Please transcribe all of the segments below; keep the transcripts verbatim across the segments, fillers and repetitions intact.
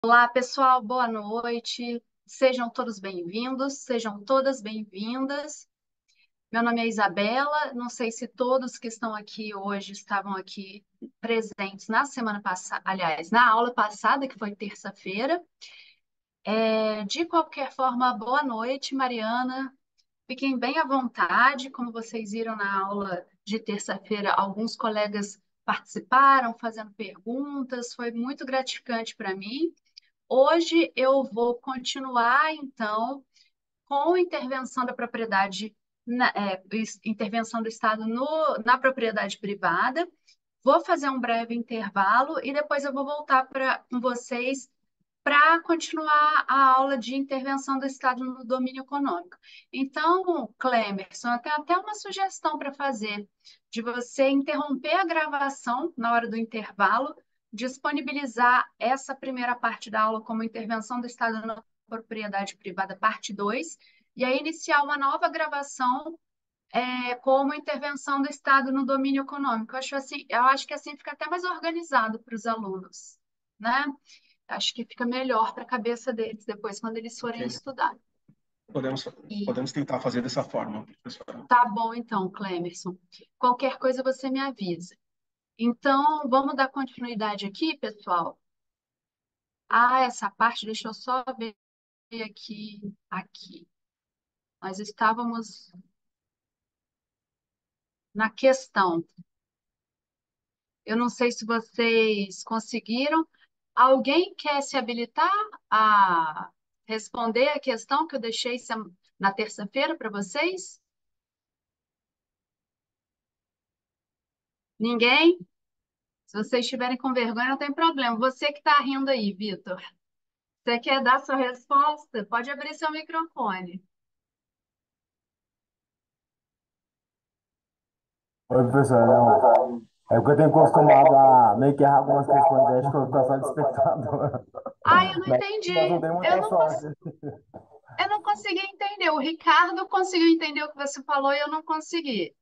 Olá, pessoal, boa noite. Sejam todos bem-vindos, sejam todas bem-vindas. Meu nome é Isabela. Não sei se todos que estão aqui hoje estavam aqui presentes na semana passada, aliás, na aula passada, que foi terça-feira. É, de qualquer forma, boa noite, Mariana. Fiquem bem à vontade. Como vocês viram na aula de terça-feira, alguns colegas participaram, fazendo perguntas. Foi muito gratificante para mim. Hoje eu vou continuar, então, com intervenção da propriedade, na- é, is- intervenção do Estado no- na propriedade privada. Vou fazer um breve intervalo e depois eu vou voltar para com vocês para continuar a aula de intervenção do Estado no domínio econômico. Então, Clemerson, eu tenho até uma sugestão para fazer, de você interromper a gravação na hora do intervalo, disponibilizar essa primeira parte da aula como intervenção do Estado na propriedade privada, parte dois, e aí iniciar uma nova gravação é, como intervenção do Estado no domínio econômico. Eu acho assim, eu acho que assim fica até mais organizado para os alunos, né? Acho que fica melhor para a cabeça deles depois, quando eles Ok, forem estudar. podemos, E podemos tentar fazer dessa forma, professora. tá bom, então, Clemerson. Qualquer coisa você me avisa. Então, vamos dar continuidade aqui, pessoal. Ah, essa parte, deixa eu só ver aqui. Aqui. Nós estávamos na questão. Eu não sei se vocês conseguiram. Alguém quer se habilitar a responder a questão que eu deixei sem- na terça-feira para vocês? Ninguém? Se vocês estiverem com vergonha, não tem problema. Você que está rindo aí, Vitor, você quer dar sua resposta? Pode abrir seu microfone. Oi, professor, não. É porque eu tenho acostumado a meio que errar algumas questões, aí acho que eu vou ficar só de espectador. Ah, eu não Mas mas não entendi. dei Eu muita não, cons- sorte. eu não consegui entender. O Ricardo conseguiu entender o que você falou e eu não consegui.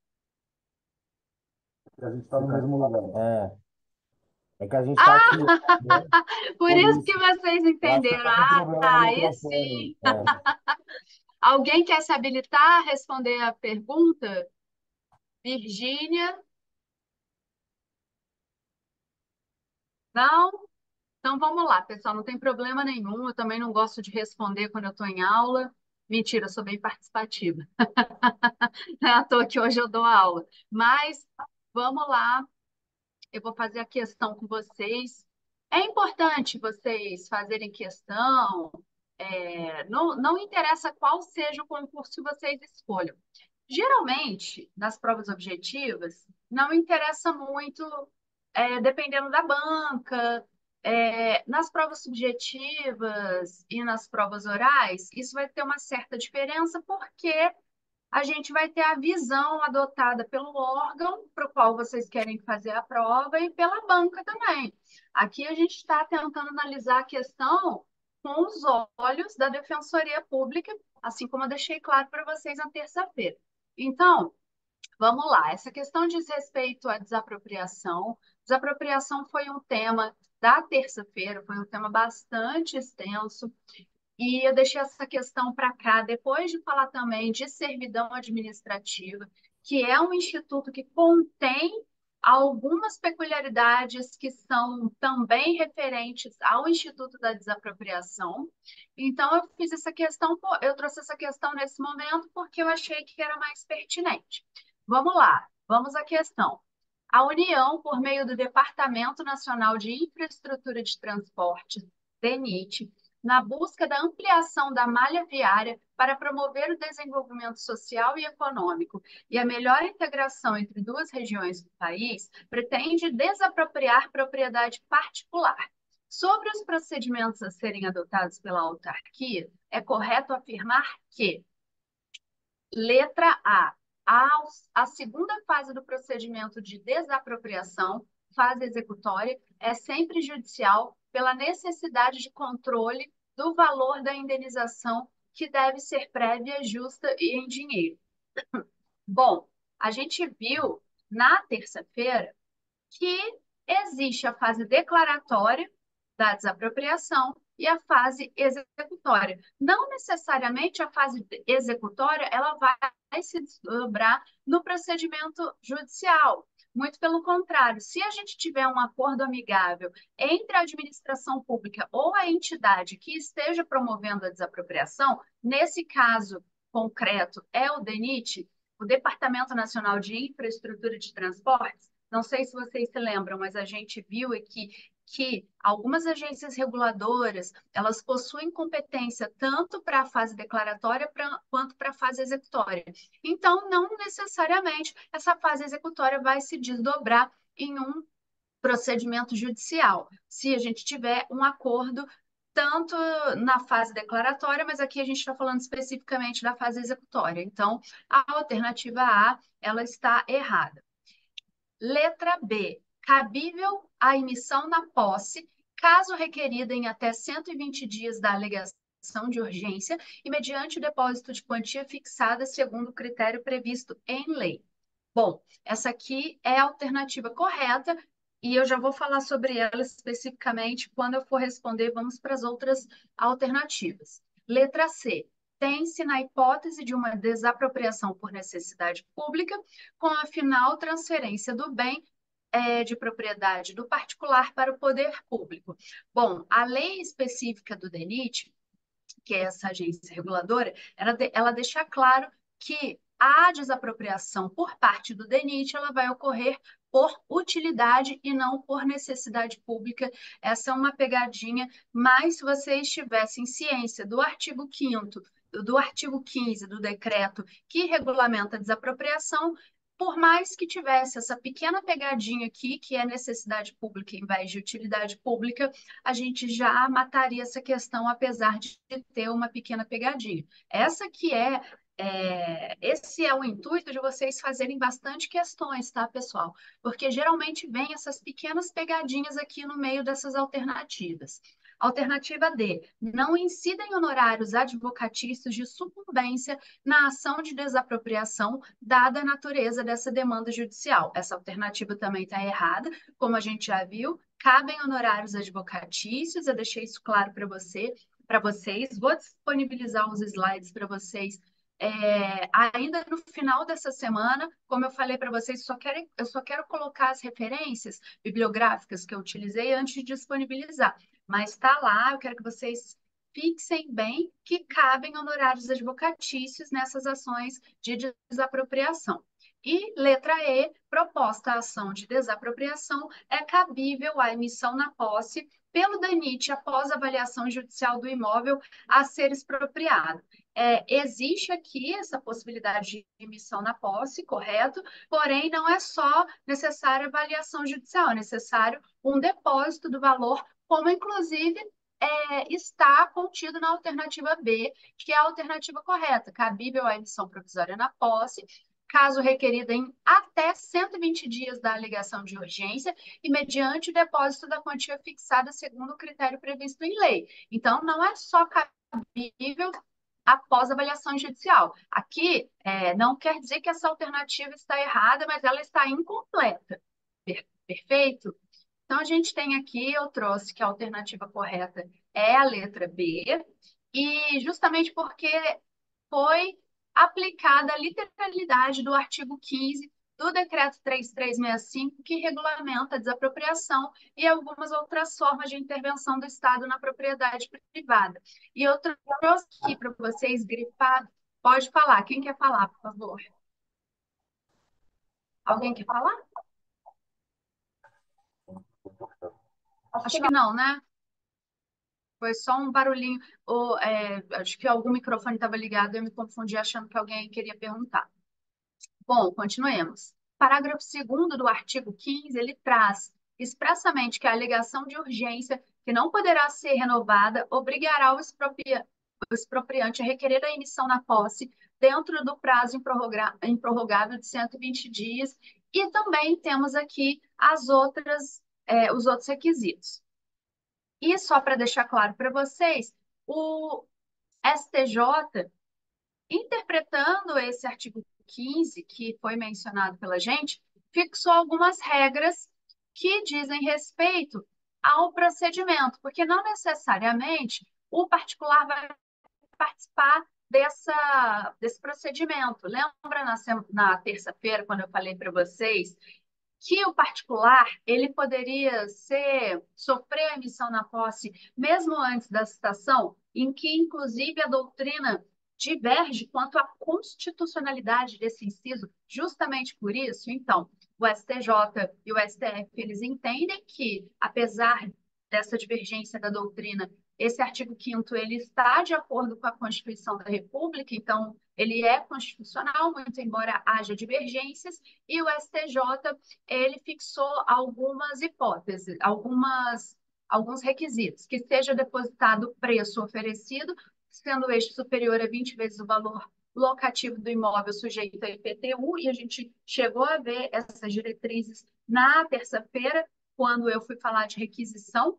A gente está no mesmo lugar. É, é que a gente está aqui, Ah, né? por Por isso que isso. vocês Eu acho que entenderam. está com Ah, problema no tá, aí microfone. sim. É. Alguém quer se habilitar a responder a pergunta? Virgínia? Não? Então vamos lá, pessoal, não tem problema nenhum. Eu também não gosto de responder quando eu estou em aula. Mentira, eu sou bem participativa. Não é à toa que hoje eu dou aula. Mas vamos lá, eu vou fazer a questão com vocês. É importante vocês fazerem questão, é, não, não interessa qual seja o concurso que vocês escolham. Geralmente, nas provas objetivas, não interessa muito, é, dependendo da banca. É, nas provas subjetivas e nas provas orais, isso vai ter uma certa diferença, porque a gente vai ter a visão adotada pelo órgão para o qual vocês querem fazer a prova e pela banca também. Aqui a gente está tentando analisar a questão com os olhos da Defensoria Pública, assim como eu deixei claro para vocês na terça-feira. Então, vamos lá. Essa questão diz respeito à desapropriação. Desapropriação foi um tema da terça-feira, foi um tema bastante extenso. E eu deixei essa questão para cá, depois de falar também de servidão administrativa, que é um instituto que contém algumas peculiaridades que são também referentes ao Instituto da Desapropriação. Então, eu fiz essa questão, eu trouxe essa questão nesse momento porque eu achei que era mais pertinente. Vamos lá, vamos à questão. A União, por meio do Departamento Nacional de Infraestrutura de Transportes, DENIT, na busca da ampliação da malha viária para promover o desenvolvimento social e econômico e a melhor integração entre duas regiões do país, pretende desapropriar propriedade particular. Sobre os procedimentos a serem adotados pela autarquia, é correto afirmar que, letra A, a, a segunda fase do procedimento de desapropriação, fase executória, é sempre judicial pela necessidade de controle do valor da indenização, que deve ser prévia, justa e em dinheiro. Bom, a gente viu na terça-feira que existe a fase declaratória da desapropriação e a fase executória. Não necessariamente a fase executória ela vai se desdobrar no procedimento judicial. Muito pelo contrário, se a gente tiver um acordo amigável entre a administração pública ou a entidade que esteja promovendo a desapropriação, nesse caso concreto é o DENIT, o Departamento Nacional de Infraestrutura de Transportes. Não sei se vocês se lembram, mas a gente viu aqui que algumas agências reguladoras, elas possuem competência tanto para a fase declaratória pra, quanto para a fase executória. Então, não necessariamente essa fase executória vai se desdobrar em um procedimento judicial, se a gente tiver um acordo tanto na fase declaratória, mas aqui a gente está falando especificamente da fase executória. Então, a alternativa A, ela está errada. Letra B, cabível a emissão na posse, caso requerida em até cento e vinte dias da alegação de urgência e mediante o depósito de quantia fixada segundo o critério previsto em lei. Bom, essa aqui é a alternativa correta e eu já vou falar sobre ela especificamente quando eu for responder. Vamos para as outras alternativas. Letra C, tem-se na hipótese de uma desapropriação por necessidade pública, com a final transferência do bem é, de propriedade do particular para o poder público. Bom, a lei específica do DENIT, que é essa agência reguladora, ela, de, ela deixa claro que a desapropriação por parte do DENIT ela vai ocorrer por utilidade e não por necessidade pública. Essa é uma pegadinha, mas se vocês tivessem ciência do artigo quinto do artigo quinze do decreto que regulamenta a desapropriação, por mais que tivesse essa pequena pegadinha aqui, que é necessidade pública em vez de utilidade pública, a gente já mataria essa questão, apesar de ter uma pequena pegadinha. Essa que é, é esse é o intuito de vocês fazerem bastante questões, tá, pessoal? Porque geralmente vem essas pequenas pegadinhas aqui no meio dessas alternativas. Alternativa D, não incidem honorários advocatícios de sucumbência na ação de desapropriação, dada a natureza dessa demanda judicial. Essa alternativa também está errada, como a gente já viu, cabem honorários advocatícios, eu deixei isso claro para você, para vocês, vou disponibilizar os slides para vocês é, ainda no final dessa semana. Como eu falei para vocês, só quero, eu só quero colocar as referências bibliográficas que eu utilizei antes de disponibilizar. Mas está lá, eu quero que vocês fixem bem que cabem honorários advocatícios nessas ações de desapropriação. E letra E, proposta a ação de desapropriação é cabível a emissão na posse pelo DENIT após avaliação judicial do imóvel a ser expropriado. É, existe aqui essa possibilidade de emissão na posse, correto? Porém, não é só necessária avaliação judicial, é necessário um depósito do valor, como inclusive é, está contido na alternativa B, que é a alternativa correta, cabível a emissão provisória na posse, caso requerida em até cento e vinte dias da alegação de urgência e mediante o depósito da quantia fixada segundo o critério previsto em lei. Então, não é só cabível após avaliação judicial. Aqui, é, não quer dizer que essa alternativa está errada, mas ela está incompleta. Perfeito? Então, a gente tem aqui, eu trouxe que a alternativa correta é a letra B, e justamente porque foi aplicada a literalidade do artigo quinze do Decreto três mil trezentos e sessenta e cinco, que regulamenta a desapropriação e algumas outras formas de intervenção do Estado na propriedade privada. E eu trouxe aqui para vocês grifado. Pode falar. Quem quer falar, por favor? Alguém quer falar? Acho que não, né? Foi só um barulhinho. Ou, é, acho que algum microfone estava ligado e eu me confundi achando que alguém queria perguntar. Bom, continuemos. Parágrafo segundo do artigo quinze, ele traz expressamente que a alegação de urgência, que não poderá ser renovada, obrigará o expropria- o expropriante a requerer a emissão na posse dentro do prazo improrroga- improrrogável de cento e vinte dias. E também temos aqui as outras, é, os outros requisitos. E só para deixar claro para vocês, o S T J, interpretando esse artigo quinze, que foi mencionado pela gente, fixou algumas regras que dizem respeito ao procedimento, porque não necessariamente o particular vai participar dessa, desse procedimento. Lembra na, sem- na terça-feira, quando eu falei para vocês que o particular ele poderia ser sofrer a emissão na posse mesmo antes da citação, em que inclusive a doutrina diverge quanto à constitucionalidade desse inciso, justamente por isso, então, o S T J e o S T F, eles entendem que, apesar dessa divergência da doutrina, esse artigo quinto ele está de acordo com a Constituição da República, então ele é constitucional, muito embora haja divergências, e o S T J ele fixou algumas hipóteses, algumas, alguns requisitos, que seja depositado o preço oferecido, sendo este superior a vinte vezes o valor locativo do imóvel sujeito a I P T U, e a gente chegou a ver essas diretrizes na terça-feira, quando eu fui falar de requisição,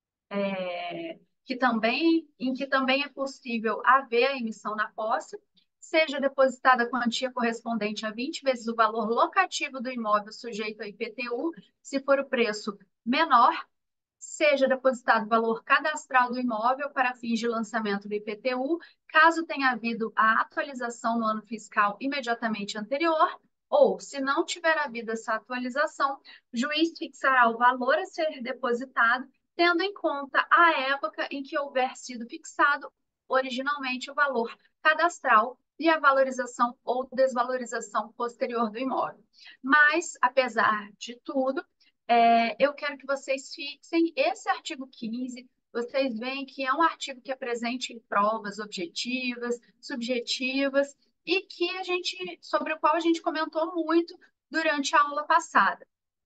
é, que também, em que também é possível haver a emissão na posse, seja depositada a quantia correspondente a vinte vezes o valor locativo do imóvel sujeito a I P T U, se for o preço menor, seja depositado o valor cadastral do imóvel para fins de lançamento do I P T U, caso tenha havido a atualização no ano fiscal imediatamente anterior, ou, se não tiver havido essa atualização, o juiz fixará o valor a ser depositado, tendo em conta a época em que houver sido fixado originalmente o valor cadastral e a valorização ou desvalorização posterior do imóvel. Mas, apesar de tudo, é, eu quero que vocês fixem esse artigo quinze. Vocês veem que é um artigo que apresente provas objetivas, subjetivas, e que a gente, sobre o qual a gente comentou muito durante a aula passada,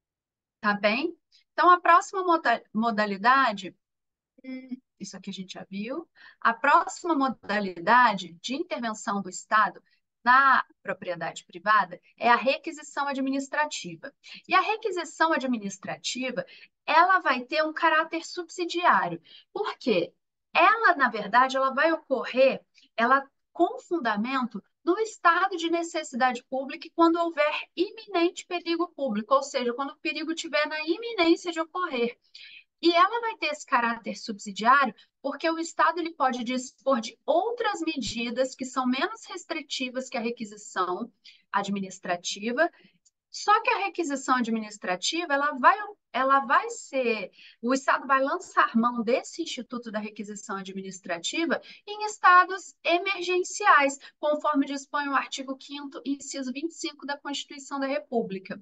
tá bem? Então, a próxima moda- modalidade, hum, isso aqui a gente já viu, a próxima modalidade de intervenção do Estado na propriedade privada é a requisição administrativa. E a requisição administrativa, ela vai ter um caráter subsidiário. Por quê? Ela, na verdade, ela vai ocorrer, ela com fundamento no estado de necessidade pública e quando houver iminente perigo público, ou seja, quando o perigo estiver na iminência de ocorrer. E ela vai ter esse caráter subsidiário porque o Estado ele pode dispor de outras medidas que são menos restritivas que a requisição administrativa. Só que a requisição administrativa, ela vai, ela vai ser, o Estado vai lançar mão desse instituto da requisição administrativa em estados emergenciais, conforme dispõe o artigo quinto, inciso vinte e cinco da Constituição da República.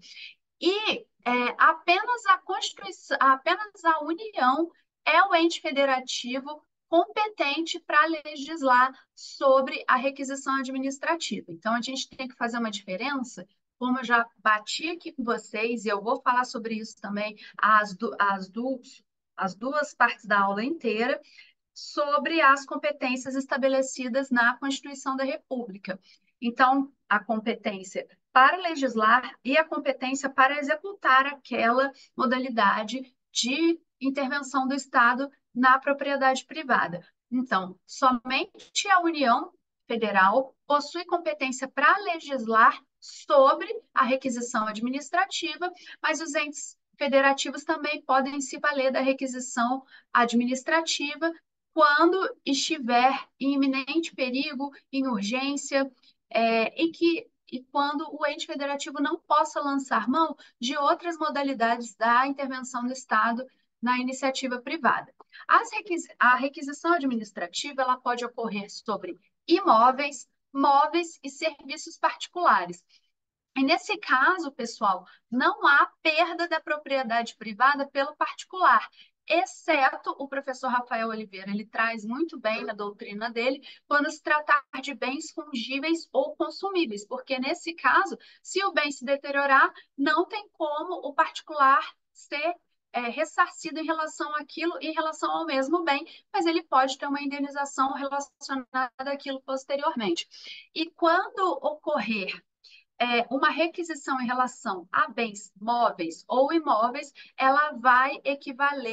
E é, apenas a Constituição, apenas a União é o ente federativo competente para legislar sobre a requisição administrativa. Então, a gente tem que fazer uma diferença, como eu já bati aqui com vocês, e eu vou falar sobre isso também, as, du as, du as duas partes da aula inteira, sobre as competências estabelecidas na Constituição da República. Então, a competência para legislar e a competência para executar aquela modalidade de intervenção do Estado na propriedade privada. Então, somente a União Federal possui competência para legislar sobre a requisição administrativa, mas os entes federativos também podem se valer da requisição administrativa quando estiver em iminente perigo, em urgência, é, e que e quando o ente federativo não possa lançar mão de outras modalidades da intervenção do Estado na iniciativa privada. As requis a requisição administrativa ela pode ocorrer sobre imóveis, móveis e serviços particulares. E nesse caso, pessoal, não há perda da propriedade privada pelo particular, exceto o professor Rafael Oliveira. Ele traz muito bem na doutrina dele quando se tratar de bens fungíveis ou consumíveis, porque nesse caso, se o bem se deteriorar, não tem como o particular ser é, ressarcido em relação àquilo, em relação ao mesmo bem, mas ele pode ter uma indenização relacionada àquilo posteriormente. E quando ocorrer é, uma requisição em relação a bens móveis ou imóveis, ela vai equivaler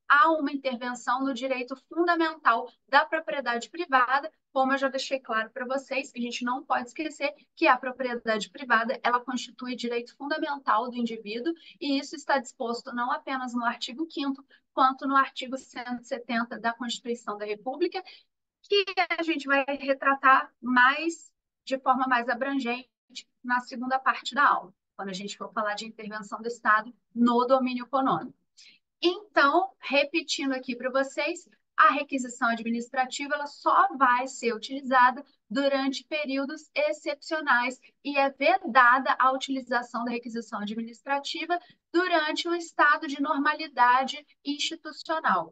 há uma intervenção no direito fundamental da propriedade privada, como eu já deixei claro para vocês, a gente não pode esquecer que a propriedade privada, ela constitui direito fundamental do indivíduo, e isso está disposto não apenas no artigo quinto, quanto no artigo cento e setenta da Constituição da República, que a gente vai retratar mais, de forma mais abrangente, na segunda parte da aula, quando a gente for falar de intervenção do Estado no domínio econômico. Então, repetindo aqui para vocês, a requisição administrativa ela só vai ser utilizada durante períodos excepcionais e é vedada a utilização da requisição administrativa durante o estado de normalidade institucional.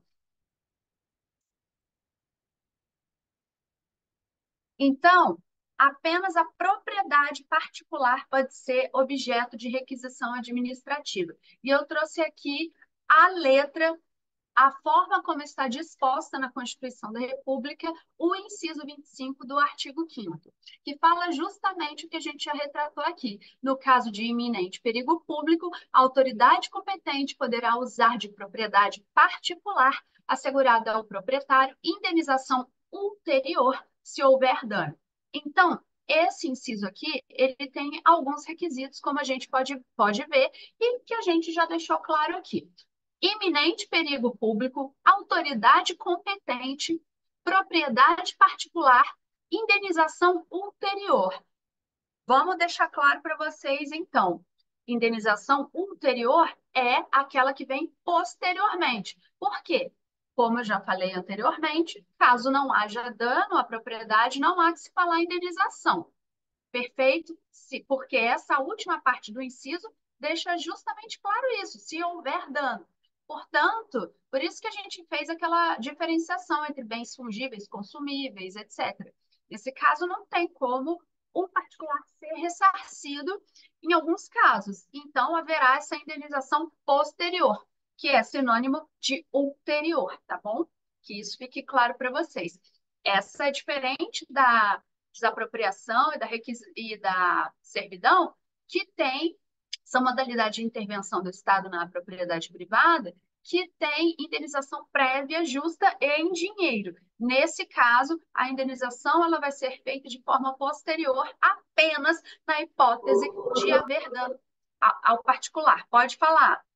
Então, apenas a propriedade particular pode ser objeto de requisição administrativa. E eu trouxe aqui a letra, a forma como está disposta na Constituição da República, o inciso vinte e cinco do artigo quinto, que fala justamente o que a gente já retratou aqui. No caso de iminente perigo público, a autoridade competente poderá usar de propriedade particular assegurada ao proprietário indenização ulterior se houver dano. Então, esse inciso aqui, ele tem alguns requisitos, como a gente pode, pode ver, e que a gente já deixou claro aqui. Iminente perigo público, autoridade competente, propriedade particular, indenização ulterior. Vamos deixar claro para vocês, então. Indenização ulterior é aquela que vem posteriormente. Por quê? Como eu já falei anteriormente, caso não haja dano à propriedade, não há que se falar em indenização. Perfeito? Se, porque essa última parte do inciso deixa justamente claro isso, se houver dano. Portanto, por isso que a gente fez aquela diferenciação entre bens fungíveis, consumíveis, etcétera. Nesse caso, não tem como um particular ser ressarcido em alguns casos. Então, haverá essa indenização posterior, que é sinônimo de ulterior, tá bom? Que isso fique claro para vocês. Essa é diferente da desapropriação e da, requis... e da servidão, que tem essa modalidade de intervenção do Estado na propriedade privada, que tem indenização prévia, justa e em dinheiro. Nesse caso, a indenização ela vai ser feita de forma posterior apenas na hipótese de haver dano ao particular. Pode falar.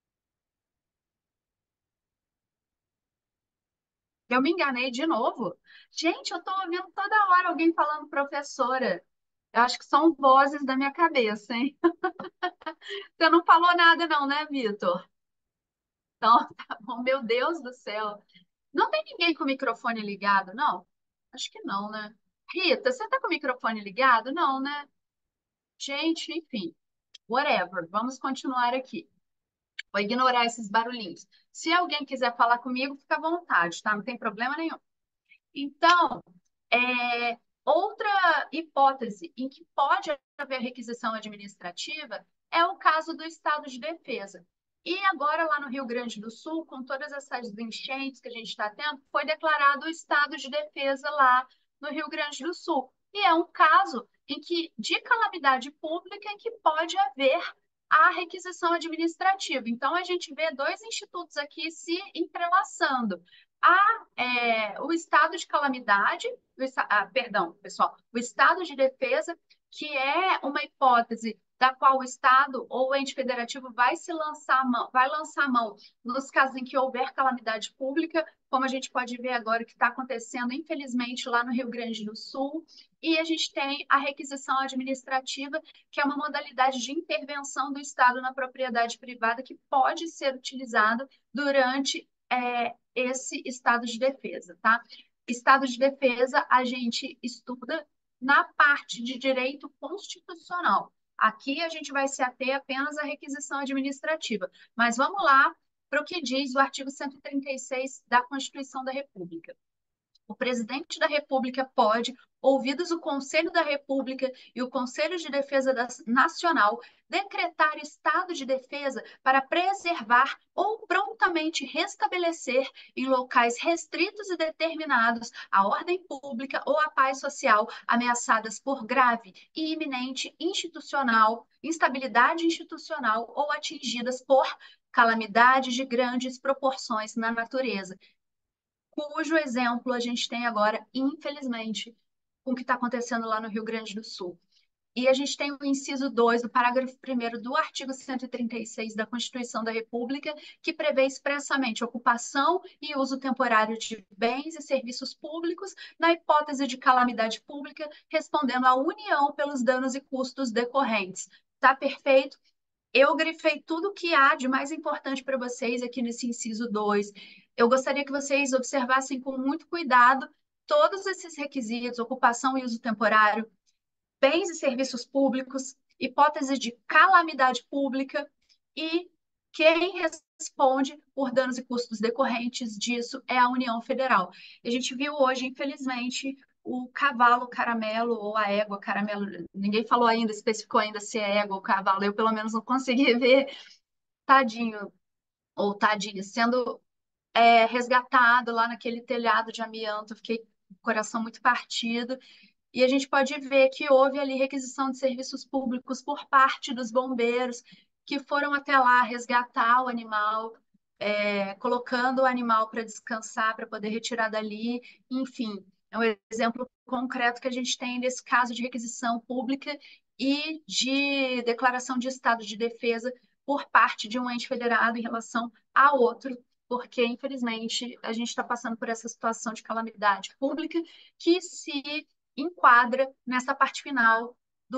Eu me enganei de novo? Gente, eu estou ouvindo toda hora alguém falando professora. Eu acho que são vozes da minha cabeça, hein? Você não falou nada não, né, Vitor? Então, tá bom. Meu Deus do céu. Não tem ninguém com o microfone ligado, não? Acho que não, né? Rita, você tá com o microfone ligado? Não, né? Gente, enfim. Whatever. Vamos continuar aqui. Vou ignorar esses barulhinhos. Se alguém quiser falar comigo, fica à vontade, tá? Não tem problema nenhum. Então, é, outra hipótese em que pode haver requisição administrativa é o caso do estado de defesa. E agora, lá no Rio Grande do Sul, com todas essas enchentes que a gente está tendo, foi declarado o estado de defesa lá no Rio Grande do Sul. E é um caso em que, de calamidade pública, em que pode haver a requisição administrativa. Então, a gente vê dois institutos aqui se entrelaçando. A, é, o estado de calamidade, o, ah, perdão, pessoal, o estado de defesa, que é uma hipótese da qual o Estado ou o ente federativo vai se lançar mão, vai lançar mão nos casos em que houver calamidade pública, como a gente pode ver agora que está acontecendo, infelizmente, lá no Rio Grande do Sul. E a gente tem a requisição administrativa, que é uma modalidade de intervenção do Estado na propriedade privada que pode ser utilizado durante é, esse estado de defesa, tá? Estado de defesa a gente estuda na parte de direito constitucional. Aqui a gente vai se ater apenas à requisição administrativa. Mas vamos lá para o que diz o artigo cento e trinta e seis da Constituição da República. O presidente da República pode, ouvidos o Conselho da República e o Conselho de Defesa Nacional, decretar estado de defesa para preservar ou prontamente restabelecer em locais restritos e determinados a ordem pública ou a paz social ameaçadas por grave e iminente institucional, instabilidade institucional ou atingidas por calamidades de grandes proporções na natureza, cujo exemplo a gente tem agora, infelizmente, com o que está acontecendo lá no Rio Grande do Sul. E a gente tem o inciso dois do parágrafo primeiro do artigo cento e trinta e seis da Constituição da República, que prevê expressamente ocupação e uso temporário de bens e serviços públicos na hipótese de calamidade pública, respondendo à União pelos danos e custos decorrentes. Tá perfeito? Eu grifei tudo que há de mais importante para vocês aqui nesse inciso dois. Eu gostaria que vocês observassem com muito cuidado todos esses requisitos, ocupação e uso temporário, bens e serviços públicos, hipótese de calamidade pública e quem responde por danos e custos decorrentes disso é a União Federal. A gente viu hoje, infelizmente, o cavalo caramelo ou a égua caramelo, ninguém falou ainda, especificou ainda se é égua ou cavalo, eu pelo menos não consegui ver, tadinho ou tadinha, sendo é, resgatado lá naquele telhado de amianto, fiquei com o coração muito partido. E a gente pode ver que houve ali requisição de serviços públicos por parte dos bombeiros, que foram até lá resgatar o animal, é, colocando o animal para descansar, para poder retirar dali. Enfim, é um exemplo concreto que a gente tem nesse caso de requisição pública e de declaração de estado de defesa por parte de um ente federado em relação a outro, porque, infelizmente, a gente está passando por essa situação de calamidade pública que se enquadra nessa parte final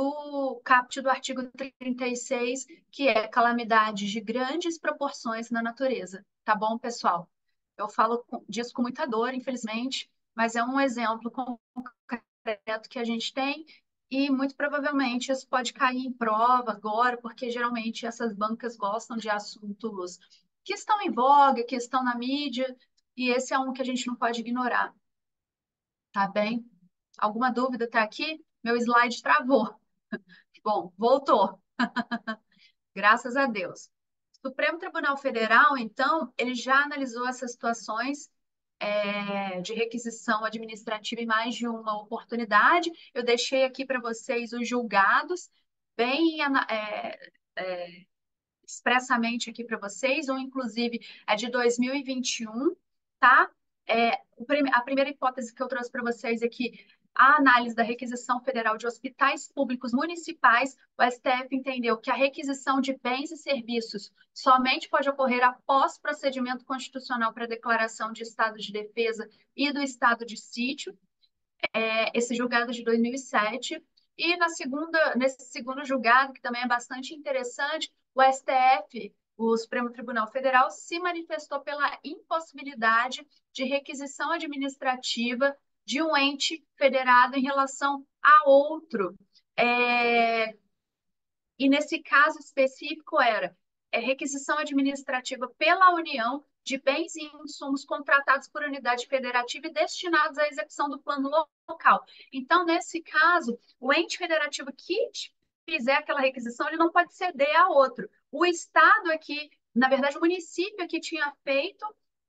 do caput do artigo trinta e seis, que é calamidades de grandes proporções na natureza. Tá bom, pessoal? Eu falo disso com muita dor, infelizmente, mas é um exemplo concreto que a gente tem e muito provavelmente isso pode cair em prova agora, porque geralmente essas bancas gostam de assuntos que estão em voga, que estão na mídia, e esse é um que a gente não pode ignorar. Tá bem? Alguma dúvida até aqui? Meu slide travou. Bom, voltou. Graças a Deus. O Supremo Tribunal Federal, então, ele já analisou essas situações é, de requisição administrativa em mais de uma oportunidade. Eu deixei aqui para vocês os julgados, bem é, é, expressamente aqui para vocês, ou inclusive é de dois mil e vinte e um, tá? É, a primeira hipótese que eu trouxe para vocês é que a análise da requisição federal de hospitais públicos municipais, o S T F entendeu que a requisição de bens e serviços somente pode ocorrer após procedimento constitucional para declaração de estado de defesa e do estado de sítio, é, esse julgado de dois mil e sete. E na segunda, nesse segundo julgado, que também é bastante interessante, o S T F, o Supremo Tribunal Federal, se manifestou pela impossibilidade de requisição administrativa de um ente federado em relação a outro. É, e nesse caso específico era é, requisição administrativa pela União de bens e insumos contratados por unidade federativa e destinados à execução do plano local. Então, nesse caso, o ente federativo que fizer aquela requisição, ele não pode ceder a outro. O Estado aqui, na verdade, o município que tinha feito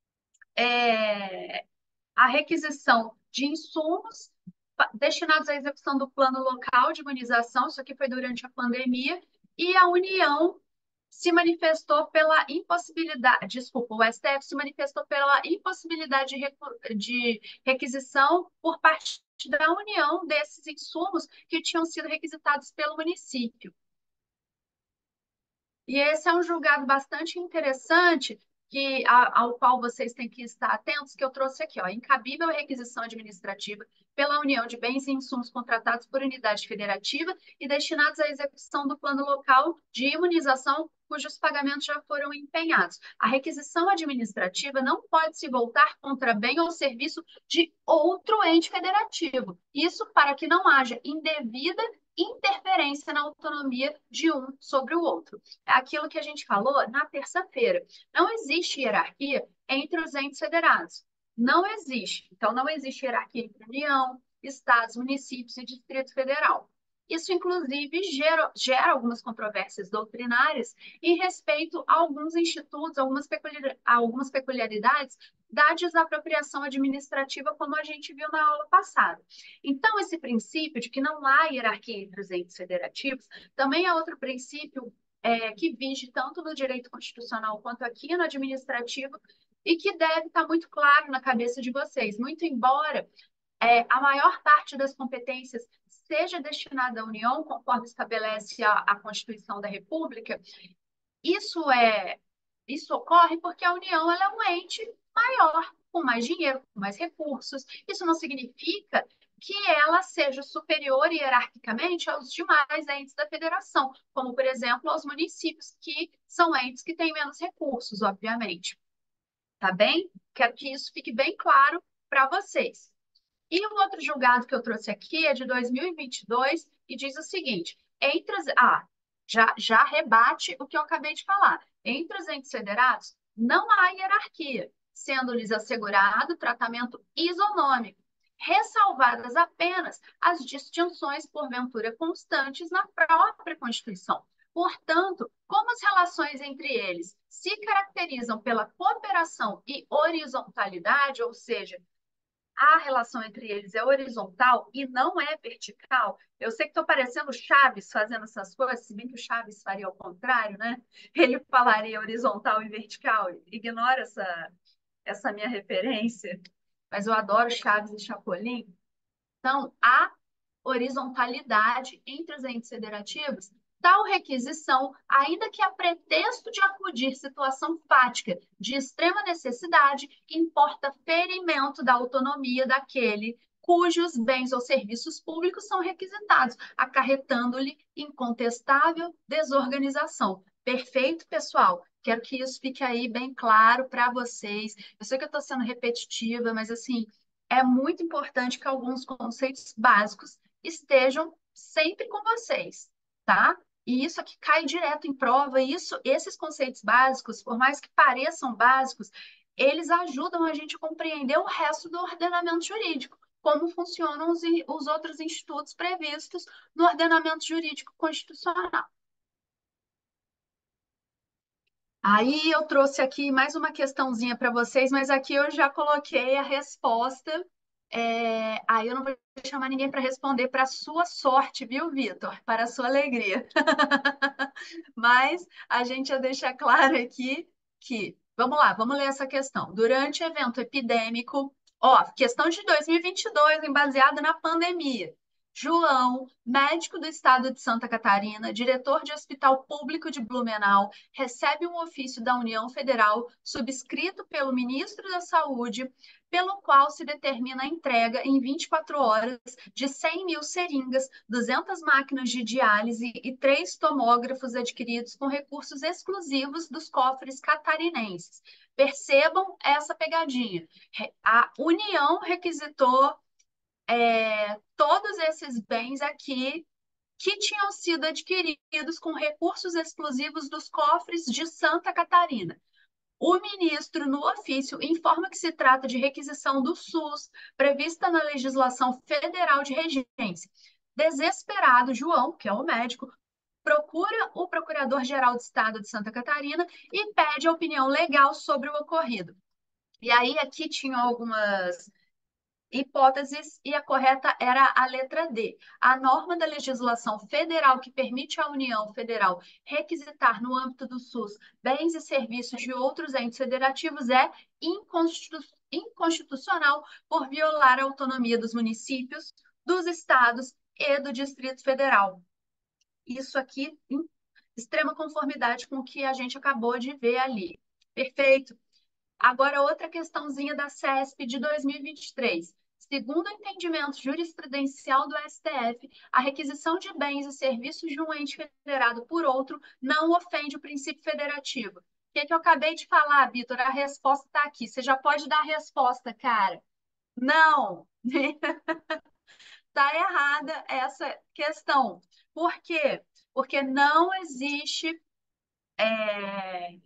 é, a requisição de insumos destinados à execução do plano local de imunização, isso aqui foi durante a pandemia, e a União se manifestou pela impossibilidade, desculpa, o S T F se manifestou pela impossibilidade de, de requisição por parte da União desses insumos que tinham sido requisitados pelo município. E esse é um julgado bastante interessante, que, a, ao qual vocês têm que estar atentos, que eu trouxe aqui, ó, incabível requisição administrativa pela União de bens e insumos contratados por unidade federativa e destinados à execução do plano local de imunização cujos pagamentos já foram empenhados. A requisição administrativa não pode se voltar contra bem ou serviço de outro ente federativo. Isso para que não haja indevida interferência na autonomia de um sobre o outro. É aquilo que a gente falou na terça-feira. Não existe hierarquia entre os entes federados. Não existe. Então, não existe hierarquia entre União, estados, municípios e Distrito Federal. Isso, inclusive, gera, gera algumas controvérsias doutrinárias em respeito a alguns institutos, algumas, peculiar, algumas peculiaridades da desapropriação administrativa, como a gente viu na aula passada. Então, esse princípio de que não há hierarquia entre os entes federativos também é outro princípio é, que vige tanto no direito constitucional quanto aqui no administrativo, e que deve estar muito claro na cabeça de vocês. Muito embora é, a maior parte das competências seja destinada à União, conforme estabelece a, a Constituição da República, isso é, isso ocorre porque a União ela é um ente maior, com mais dinheiro, com mais recursos. Isso não significa que ela seja superior hierarquicamente aos demais entes da federação, como, por exemplo, aos municípios, que são entes que têm menos recursos, obviamente. Tá bem? Quero que isso fique bem claro para vocês. E o outro julgado que eu trouxe aqui é de dois mil e vinte e dois e diz o seguinte: entre as, ah, já, já rebate o que eu acabei de falar. Entre os entes federados, não há hierarquia, sendo-lhes assegurado tratamento isonômico, ressalvadas apenas as distinções porventura constantes na própria Constituição. Portanto, como as relações entre eles se caracterizam pela cooperação e horizontalidade, ou seja, a relação entre eles é horizontal e não é vertical. Eu sei que estou parecendo Chaves fazendo essas coisas, se bem que o Chaves faria ao contrário, né? Ele falaria horizontal e vertical. Ignora essa, essa minha referência, mas eu adoro Chaves e Chapolin. Então, há horizontalidade entre os entes federativos, tal requisição, ainda que a pretexto de acudir situação fática de extrema necessidade, importa ferimento da autonomia daquele cujos bens ou serviços públicos são requisitados, acarretando-lhe incontestável desorganização. Perfeito, pessoal? Quero que isso fique aí bem claro para vocês. Eu sei que eu estou sendo repetitiva, mas assim, é muito importante que alguns conceitos básicos estejam sempre com vocês, tá? E isso aqui cai direto em prova, e isso, esses conceitos básicos, por mais que pareçam básicos, eles ajudam a gente a compreender o resto do ordenamento jurídico, como funcionam os, os outros institutos previstos no ordenamento jurídico constitucional. Aí eu trouxe aqui mais uma questãozinha para vocês, mas aqui eu já coloquei a resposta. É, Aí eu não vou chamar ninguém para responder para a sua sorte, viu, Vitor? Para a sua alegria. Mas a gente já deixa claro aqui que, vamos lá, vamos ler essa questão. Durante o evento epidêmico, ó, questão de dois mil e vinte e dois, baseada na pandemia. João, médico do estado de Santa Catarina, diretor de hospital público de Blumenau, recebe um ofício da União Federal, subscrito pelo ministro da Saúde, pelo qual se determina a entrega em vinte e quatro horas de cem mil seringas, duzentas máquinas de diálise e três tomógrafos adquiridos com recursos exclusivos dos cofres catarinenses. Percebam essa pegadinha. A União requisitou é, todos esses bens aqui que tinham sido adquiridos com recursos exclusivos dos cofres de Santa Catarina. O ministro, no ofício, informa que se trata de requisição do SUS, prevista na legislação federal de regência. Desesperado, João, que é o médico, procura o Procurador-Geral do Estado de Santa Catarina e pede a opinião legal sobre o ocorrido. E aí, aqui tinha algumas hipóteses e a correta era a letra D. A norma da legislação federal que permite à União Federal requisitar no âmbito do SUS bens e serviços de outros entes federativos é inconstitu inconstitucional por violar a autonomia dos municípios, dos estados e do Distrito Federal. Isso aqui em extrema conformidade com o que a gente acabou de ver ali. Perfeito. Agora, outra questãozinha da C E S P de dois mil e vinte e três. Segundo o entendimento jurisprudencial do S T F, a requisição de bens e serviços de um ente federado por outro não ofende o princípio federativo. O que, é que eu acabei de falar, Vitor? A resposta está aqui. Você já pode dar a resposta, cara. Não! Está errada essa questão. Por quê? Porque não existe. É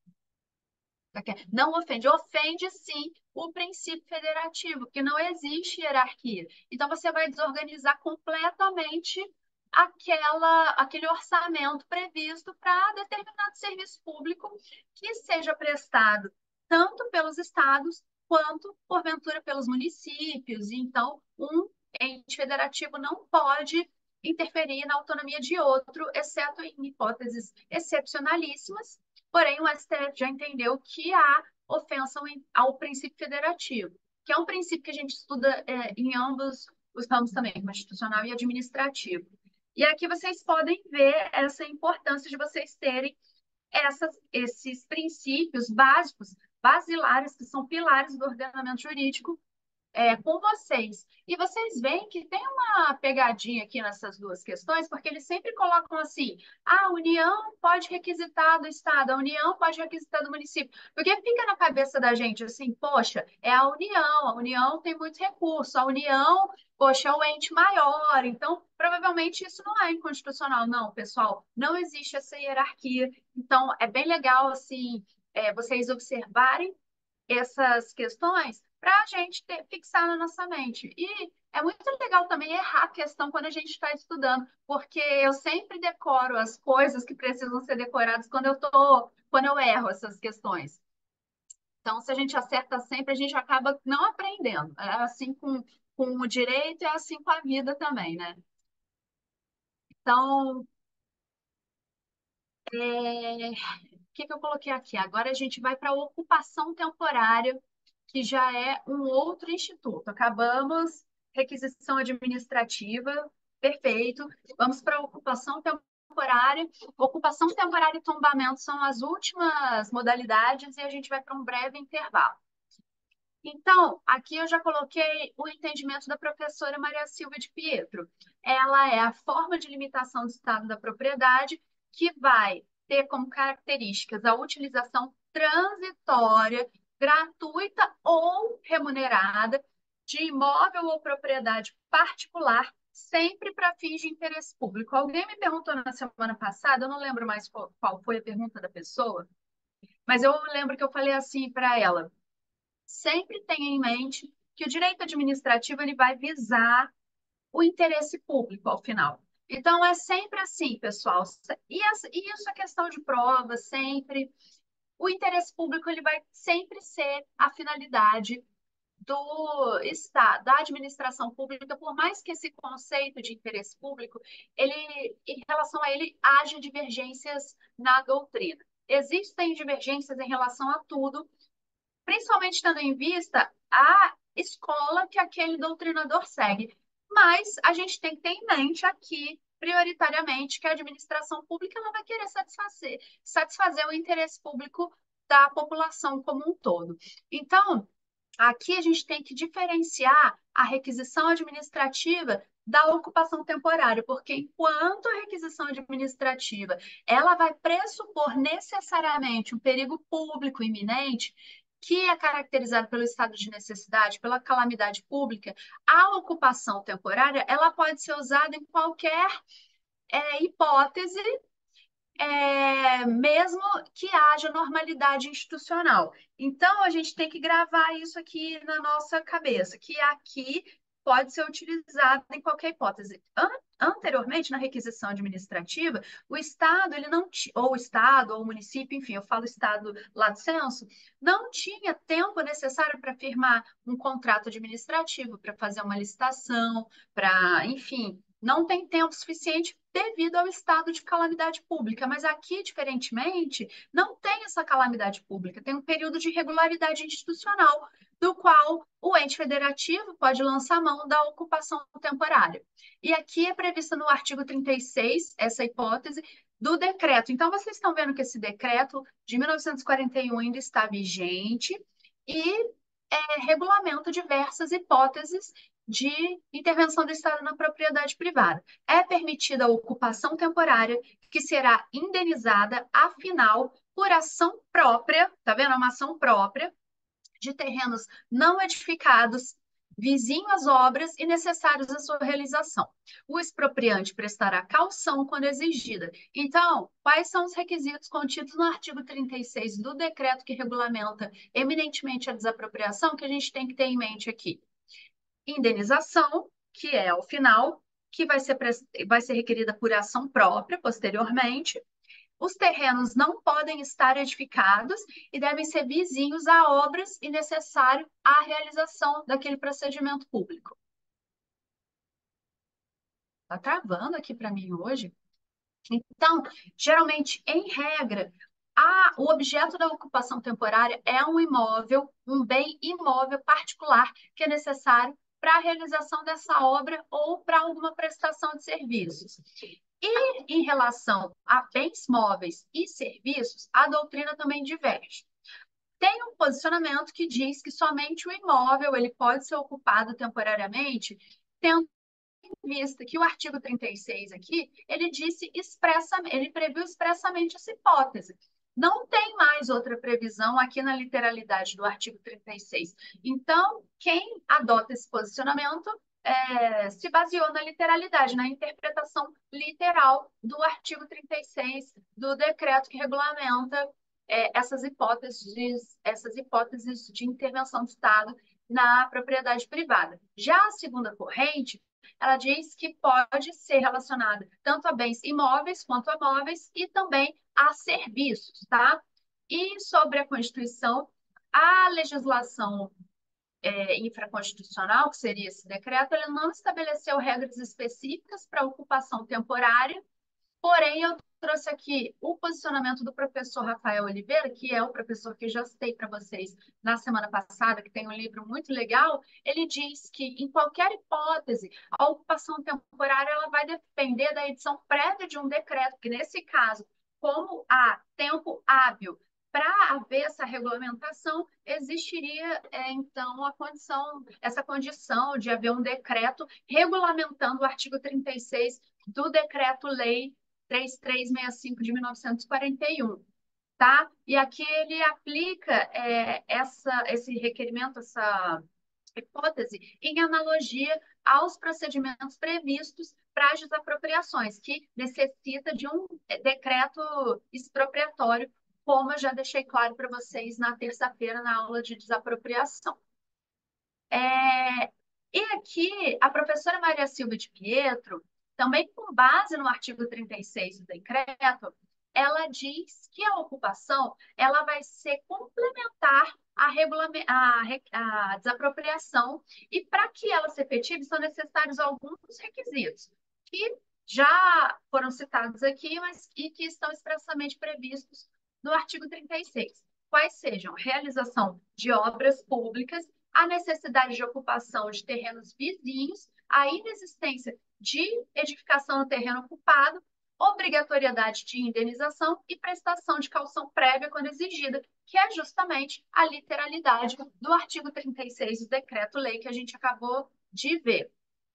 Não ofende, ofende sim o princípio federativo, que não existe hierarquia. Então você vai desorganizar completamente aquela, aquele orçamento previsto para determinado serviço público que seja prestado tanto pelos estados quanto, porventura, pelos municípios. Então, um ente federativo não pode interferir na autonomia de outro, exceto em hipóteses excepcionalíssimas. Porém, o S T F já entendeu que há ofensa ao princípio federativo, que é um princípio que a gente estuda é, em ambos os ramos também, constitucional e administrativo. E aqui vocês podem ver essa importância de vocês terem essas, esses princípios básicos, basilares, que são pilares do ordenamento jurídico, é, com vocês. E vocês veem que tem uma pegadinha aqui nessas duas questões, porque eles sempre colocam assim: a União pode requisitar do Estado, a União pode requisitar do município. Porque fica na cabeça da gente assim: poxa, é a União, a União tem muito recurso, a União, poxa, é o ente maior. Então, provavelmente isso não é inconstitucional. Não, pessoal, não existe essa hierarquia. Então, é bem legal assim, é, vocês observarem essas questões para a gente ter, fixar na nossa mente. E é muito legal também errar a questão quando a gente está estudando, porque eu sempre decoro as coisas que precisam ser decoradas quando eu tô, quando eu erro essas questões. Então, se a gente acerta sempre, a gente acaba não aprendendo. É assim com, com o direito, é assim com a vida também, né? Então, é, o que que eu coloquei aqui? Agora a gente vai para a ocupação temporária, que já é um outro instituto. Acabamos, requisição administrativa, perfeito. Vamos para a ocupação temporária. Ocupação temporária e tombamento são as últimas modalidades e a gente vai para um breve intervalo. Então, aqui eu já coloquei o entendimento da professora Maria Silva de Pietro. Ela é a forma de limitação do estado da propriedade que vai ter como características a utilização transitória, gratuita ou remunerada de imóvel ou propriedade particular, sempre para fins de interesse público. Alguém me perguntou na semana passada, eu não lembro mais qual, qual foi a pergunta da pessoa, mas eu lembro que eu falei assim para ela: sempre tenha em mente que o direito administrativo ele vai visar o interesse público ao final. Então, é sempre assim, pessoal. E isso é questão de prova, sempre. O interesse público ele vai sempre ser a finalidade do Estado, da administração pública, por mais que esse conceito de interesse público, ele, em relação a ele, haja divergências na doutrina. Existem divergências em relação a tudo, principalmente tendo em vista a escola que aquele doutrinador segue. Mas a gente tem que ter em mente aqui, prioritariamente, que a administração pública ela vai querer satisfazer, satisfazer o interesse público da população como um todo. Então, aqui a gente tem que diferenciar a requisição administrativa da ocupação temporária, porque enquanto a requisição administrativa ela vai pressupor necessariamente um perigo público iminente, que é caracterizado pelo estado de necessidade, pela calamidade pública, a ocupação temporária ela pode ser usada em qualquer é, hipótese, é, mesmo que haja normalidade institucional. Então, a gente tem que gravar isso aqui na nossa cabeça, que aqui pode ser utilizado em qualquer hipótese. An anteriormente, na requisição administrativa, o Estado, ele não ou o Estado, ou o município, enfim, eu falo Estado lato sensu, não tinha tempo necessário para firmar um contrato administrativo, para fazer uma licitação, para, enfim, não tem tempo suficiente devido ao estado de calamidade pública. Mas aqui, diferentemente, não tem essa calamidade pública, tem um período de regularidade institucional, do qual o ente federativo pode lançar mão da ocupação temporária. E aqui é prevista no artigo trinta e seis, essa hipótese, do decreto. Então, vocês estão vendo que esse decreto de mil novecentos e quarenta e um ainda está vigente e é, regulamenta diversas hipóteses de intervenção do Estado na propriedade privada. É permitida a ocupação temporária, que será indenizada, afinal, por ação própria, tá vendo? É uma ação própria de terrenos não edificados, vizinho às obras e necessários à sua realização. O expropriante prestará caução quando exigida. Então, quais são os requisitos contidos no artigo trinta e seis do decreto que regulamenta eminentemente a desapropriação que a gente tem que ter em mente aqui? Indenização, que é ao final, que vai ser, vai ser requerida por ação própria posteriormente. Os terrenos não podem estar edificados e devem ser vizinhos a obras e necessário à realização daquele procedimento público. Tá travando aqui para mim hoje. Então, geralmente, em regra, a, o objeto da ocupação temporária é um imóvel, um bem imóvel particular que é necessário para a realização dessa obra ou para alguma prestação de serviços. E em relação a bens móveis e serviços, a doutrina também diverge. Tem um posicionamento que diz que somente o imóvel ele pode ser ocupado temporariamente, tendo em vista que o artigo trinta e seis aqui, ele disse expressamente, ele previu expressamente essa hipótese. Não tem mais outra previsão aqui na literalidade do artigo trinta e seis. Então, quem adota esse posicionamento é, se baseou na literalidade, na interpretação literal do artigo trinta e seis do decreto que regulamenta é, essas hipóteses, essas hipóteses de intervenção do Estado na propriedade privada. Já a segunda corrente, ela diz que pode ser relacionada tanto a bens imóveis quanto a móveis e também a serviços, tá? E sobre a Constituição, a legislação é, infraconstitucional, que seria esse decreto, ele não estabeleceu regras específicas para ocupação temporária. Porém, eu trouxe aqui o posicionamento do professor Rafael Oliveira, que é o professor que eu já citei para vocês na semana passada, que tem um livro muito legal. Ele diz que, em qualquer hipótese, a ocupação temporária ela vai depender da edição prévia de um decreto, que, nesse caso, como há tempo hábil para haver essa regulamentação, existiria, é, então, a condição, essa condição de haver um decreto regulamentando o artigo trinta e seis do Decreto-Lei três mil trezentos e sessenta e cinco de mil novecentos e quarenta e um, tá? E aqui ele aplica é, essa, esse requerimento, essa hipótese, em analogia aos procedimentos previstos para as desapropriações, que necessita de um decreto expropriatório, como eu já deixei claro para vocês na terça-feira na aula de desapropriação. É, e aqui, a professora Maria Silva de Pietro, também com base no artigo trinta e seis do decreto, ela diz que a ocupação ela vai ser complementar à, à, à desapropriação e para que ela se efetive são necessários alguns requisitos que já foram citados aqui, mas e que estão expressamente previstos no artigo trinta e seis. Quais sejam realização de obras públicas, a necessidade de ocupação de terrenos vizinhos, a inexistência de edificação no terreno ocupado, obrigatoriedade de indenização e prestação de caução prévia quando exigida, que é justamente a literalidade do artigo trinta e seis do decreto-lei que a gente acabou de ver.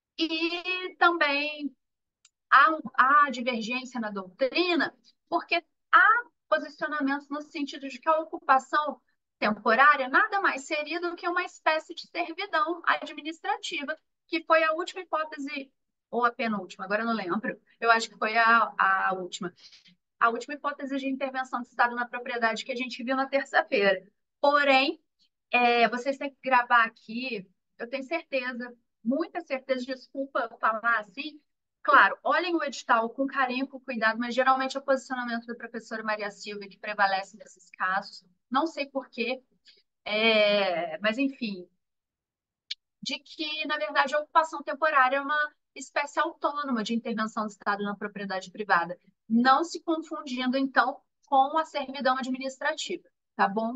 E também há, há divergência na doutrina, porque há posicionamentos no sentido de que a ocupação temporária nada mais seria do que uma espécie de servidão administrativa, que foi a última hipótese, ou a penúltima, agora eu não lembro, eu acho que foi a, a última, a última hipótese de intervenção do Estado na propriedade que a gente viu na terça-feira. Porém, é, vocês têm que gravar aqui, eu tenho certeza, muita certeza, desculpa falar assim. Claro, olhem o edital com carinho, com cuidado, mas geralmente é o posicionamento da professora Maria Silvia que prevalece nesses casos. Não sei por quê, é, mas enfim, de que, na verdade, a ocupação temporária é uma espécie autônoma de intervenção do Estado na propriedade privada, não se confundindo, então, com a servidão administrativa, tá bom?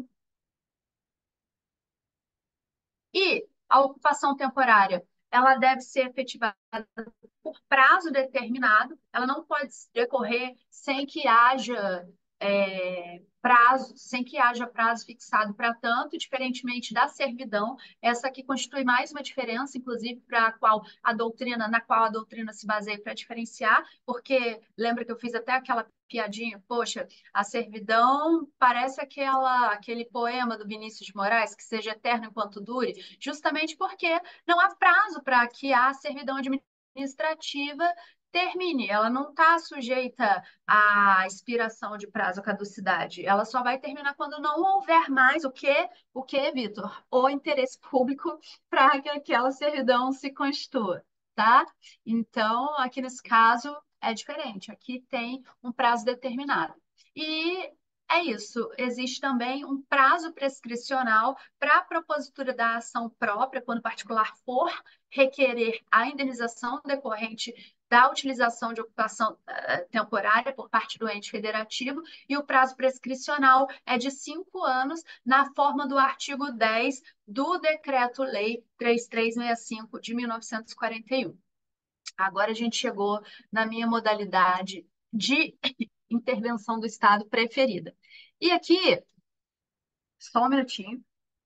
E a ocupação temporária, ela deve ser efetivada por prazo determinado, ela não pode decorrer sem que haja é, prazo, sem que haja prazo fixado para tanto, diferentemente da servidão, essa aqui constitui mais uma diferença, inclusive, para a qual a doutrina, na qual a doutrina se baseia para diferenciar, porque lembra que eu fiz até aquela piadinha, poxa, a servidão parece aquela, aquele poema do Vinícius de Moraes, que seja eterno enquanto dure, justamente porque não há prazo para que a servidão administrativa termine. Ela não está sujeita à expiração de prazo, à caducidade. Ela só vai terminar quando não houver mais o que, o que, Vitor? O interesse público para que aquela servidão se constitua, tá? Então, aqui nesse caso, é diferente. Aqui tem um prazo determinado. E é isso. Existe também um prazo prescricional para a propositura da ação própria, quando o particular for requerer a indenização decorrente da utilização de ocupação eh, temporária por parte do ente federativo, e o prazo prescricional é de cinco anos, na forma do artigo dez do Decreto-Lei três mil trezentos e sessenta e cinco de mil novecentos e quarenta e um. Agora a gente chegou na minha modalidade de intervenção do Estado preferida. E aqui, só um minutinho,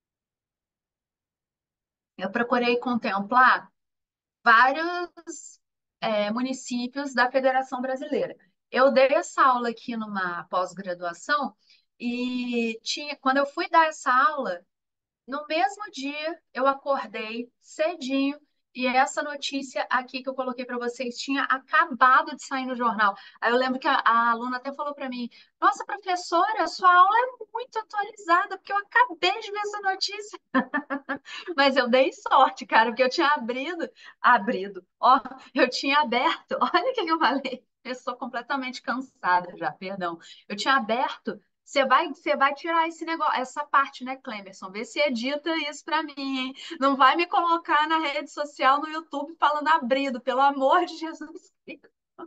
eu procurei contemplar vários é, municípios da Federação Brasileira. Eu dei essa aula aqui numa pós-graduação e tinha, quando eu fui dar essa aula, no mesmo dia, eu acordei cedinho e essa notícia aqui que eu coloquei para vocês tinha acabado de sair no jornal. Aí eu lembro que a, a aluna até falou para mim: Nossa, professora, sua aula é muito atualizada, porque eu acabei de ver essa notícia. Mas eu dei sorte, cara, porque eu tinha abrido, abrido, ó, eu tinha aberto, olha o que eu falei. Eu sou completamente cansada já, perdão. Eu tinha aberto. Você vai, você vai tirar esse negócio, essa parte, né, Clemerson? Vê se edita isso para mim, hein? Não vai me colocar na rede social, no YouTube, falando abrido, pelo amor de Jesus Cristo.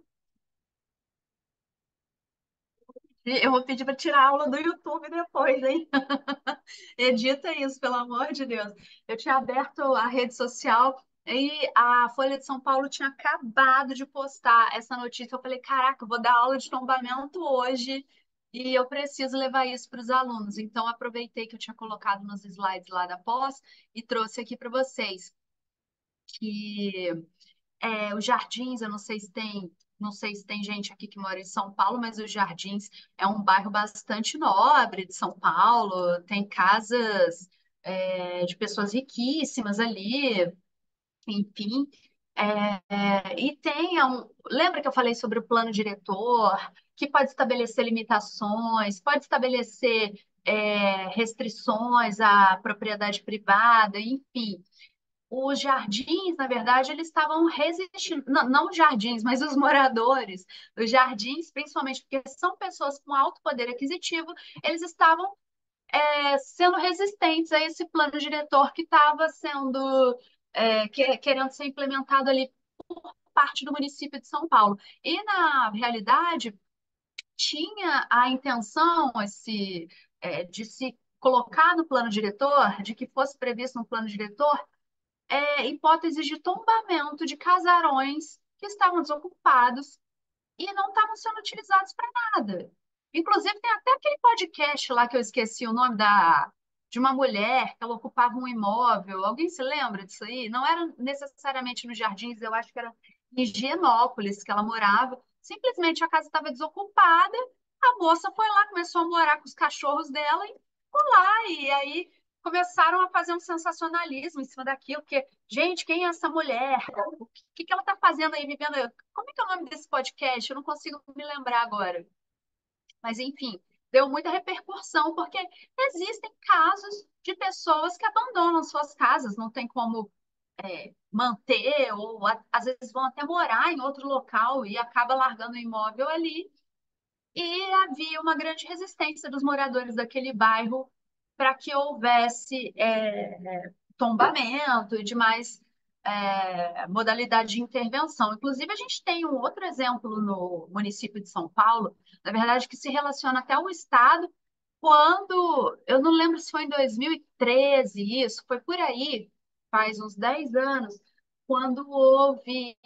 Eu vou pedir para tirar a aula do YouTube depois, hein? Edita isso, pelo amor de Deus. Eu tinha aberto a rede social e a Folha de São Paulo tinha acabado de postar essa notícia. Eu falei, caraca, eu vou dar aula de tombamento hoje e eu preciso levar isso para os alunos. Então, aproveitei que eu tinha colocado nos slides lá da pós e trouxe aqui para vocês que é, os Jardins, eu não sei se tem, não sei se tem gente aqui que mora em São Paulo, mas os Jardins é um bairro bastante nobre de São Paulo, tem casas, é, de pessoas riquíssimas ali, enfim. É, é, e tem um, lembra que eu falei sobre o plano diretor, que pode estabelecer limitações, pode estabelecer é, restrições à propriedade privada, enfim. Os jardins, na verdade, eles estavam resistindo, não, não os jardins, mas os moradores dos jardins, principalmente porque são pessoas com alto poder aquisitivo, eles estavam é, sendo resistentes a esse plano diretor que estava sendo é, que- querendo ser implementado ali por parte do município de São Paulo. E na realidade tinha a intenção esse, é, de se colocar no plano diretor, de que fosse previsto no plano diretor é, hipóteses de tombamento de casarões que estavam desocupados e não estavam sendo utilizados para nada. Inclusive, tem até aquele podcast lá que eu esqueci o nome da, de uma mulher que ela ocupava um imóvel. Alguém se lembra disso aí? Não era necessariamente nos Jardins, eu acho que era em Higienópolis que ela morava. Simplesmente a casa estava desocupada, a moça foi lá, começou a morar com os cachorros dela e ficou lá. E aí começaram a fazer um sensacionalismo em cima daquilo, porque, gente, quem é essa mulher? O que que ela está fazendo aí, vivendo? Como é que é o nome desse podcast? Eu não consigo me lembrar agora. Mas, enfim, deu muita repercussão, porque existem casos de pessoas que abandonam suas casas, não tem como é, manter, ou a- às vezes vão até morar em outro local e acaba largando o imóvel ali. E havia uma grande resistência dos moradores daquele bairro para que houvesse é, tombamento e demais é, modalidade de intervenção. Inclusive, a gente tem um outro exemplo no município de São Paulo, na verdade, que se relaciona até ao Estado, quando, eu não lembro se foi em dois mil e treze isso, foi por aí, faz uns dez anos, quando houve.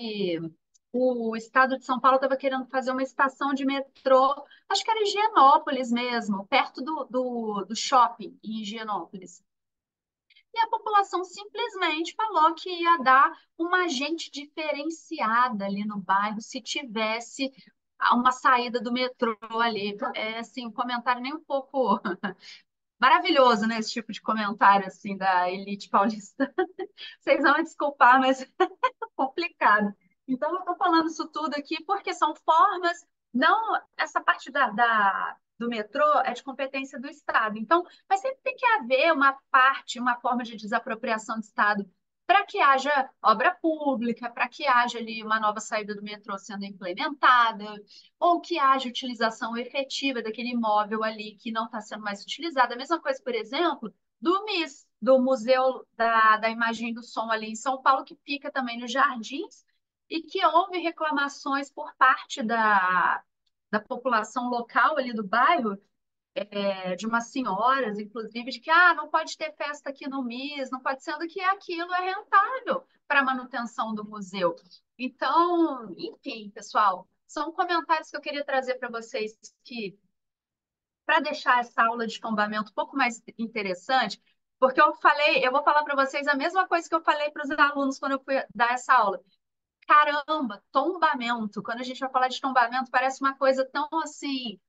O estado de São Paulo estava querendo fazer uma estação de metrô, acho que era em Higienópolis mesmo, perto do, do, do shopping em Higienópolis. E a população simplesmente falou que ia dar uma agente diferenciada ali no bairro se tivesse uma saída do metrô ali. É assim, um comentário nem um pouco maravilhoso, né? Esse tipo de comentário assim da elite paulista. Vocês vão me desculpar, mas complicado. Então, eu estou falando isso tudo aqui porque são formas, não essa parte da, da- do metrô é de competência do Estado. Então, mas sempre tem que haver uma parte, uma forma de desapropriação do Estado para que haja obra pública, para que haja ali uma nova saída do metrô sendo implementada, ou que haja utilização efetiva daquele imóvel ali que não está sendo mais utilizado. A mesma coisa, por exemplo, do M I S, do Museu da, da Imagem e do Som ali em São Paulo, que fica também nos Jardins, e que houve reclamações por parte da, da população local ali do bairro, é, de umas senhoras, inclusive, de que ah, não pode ter festa aqui no MIS, não pode, sendo que aquilo é rentável para a manutenção do museu. Então, enfim, pessoal, são comentários que eu queria trazer para vocês que, para deixar essa aula de tombamento um pouco mais interessante, porque eu falei, eu vou falar para vocês a mesma coisa que eu falei para os alunos quando eu fui dar essa aula. Caramba, tombamento. Quando a gente vai falar de tombamento, parece uma coisa tão assim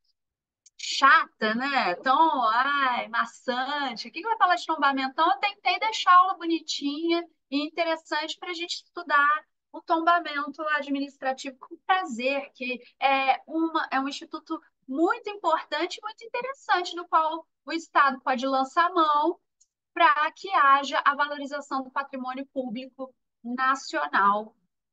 chata, né? Tão, ai, maçante. O que que vai falar de tombamento? Então, eu tentei deixar a aula bonitinha e interessante para a gente estudar o tombamento administrativo com prazer, que é, uma, é um instituto muito importante e muito interessante, no qual o Estado pode lançar mão para que haja a valorização do patrimônio público nacional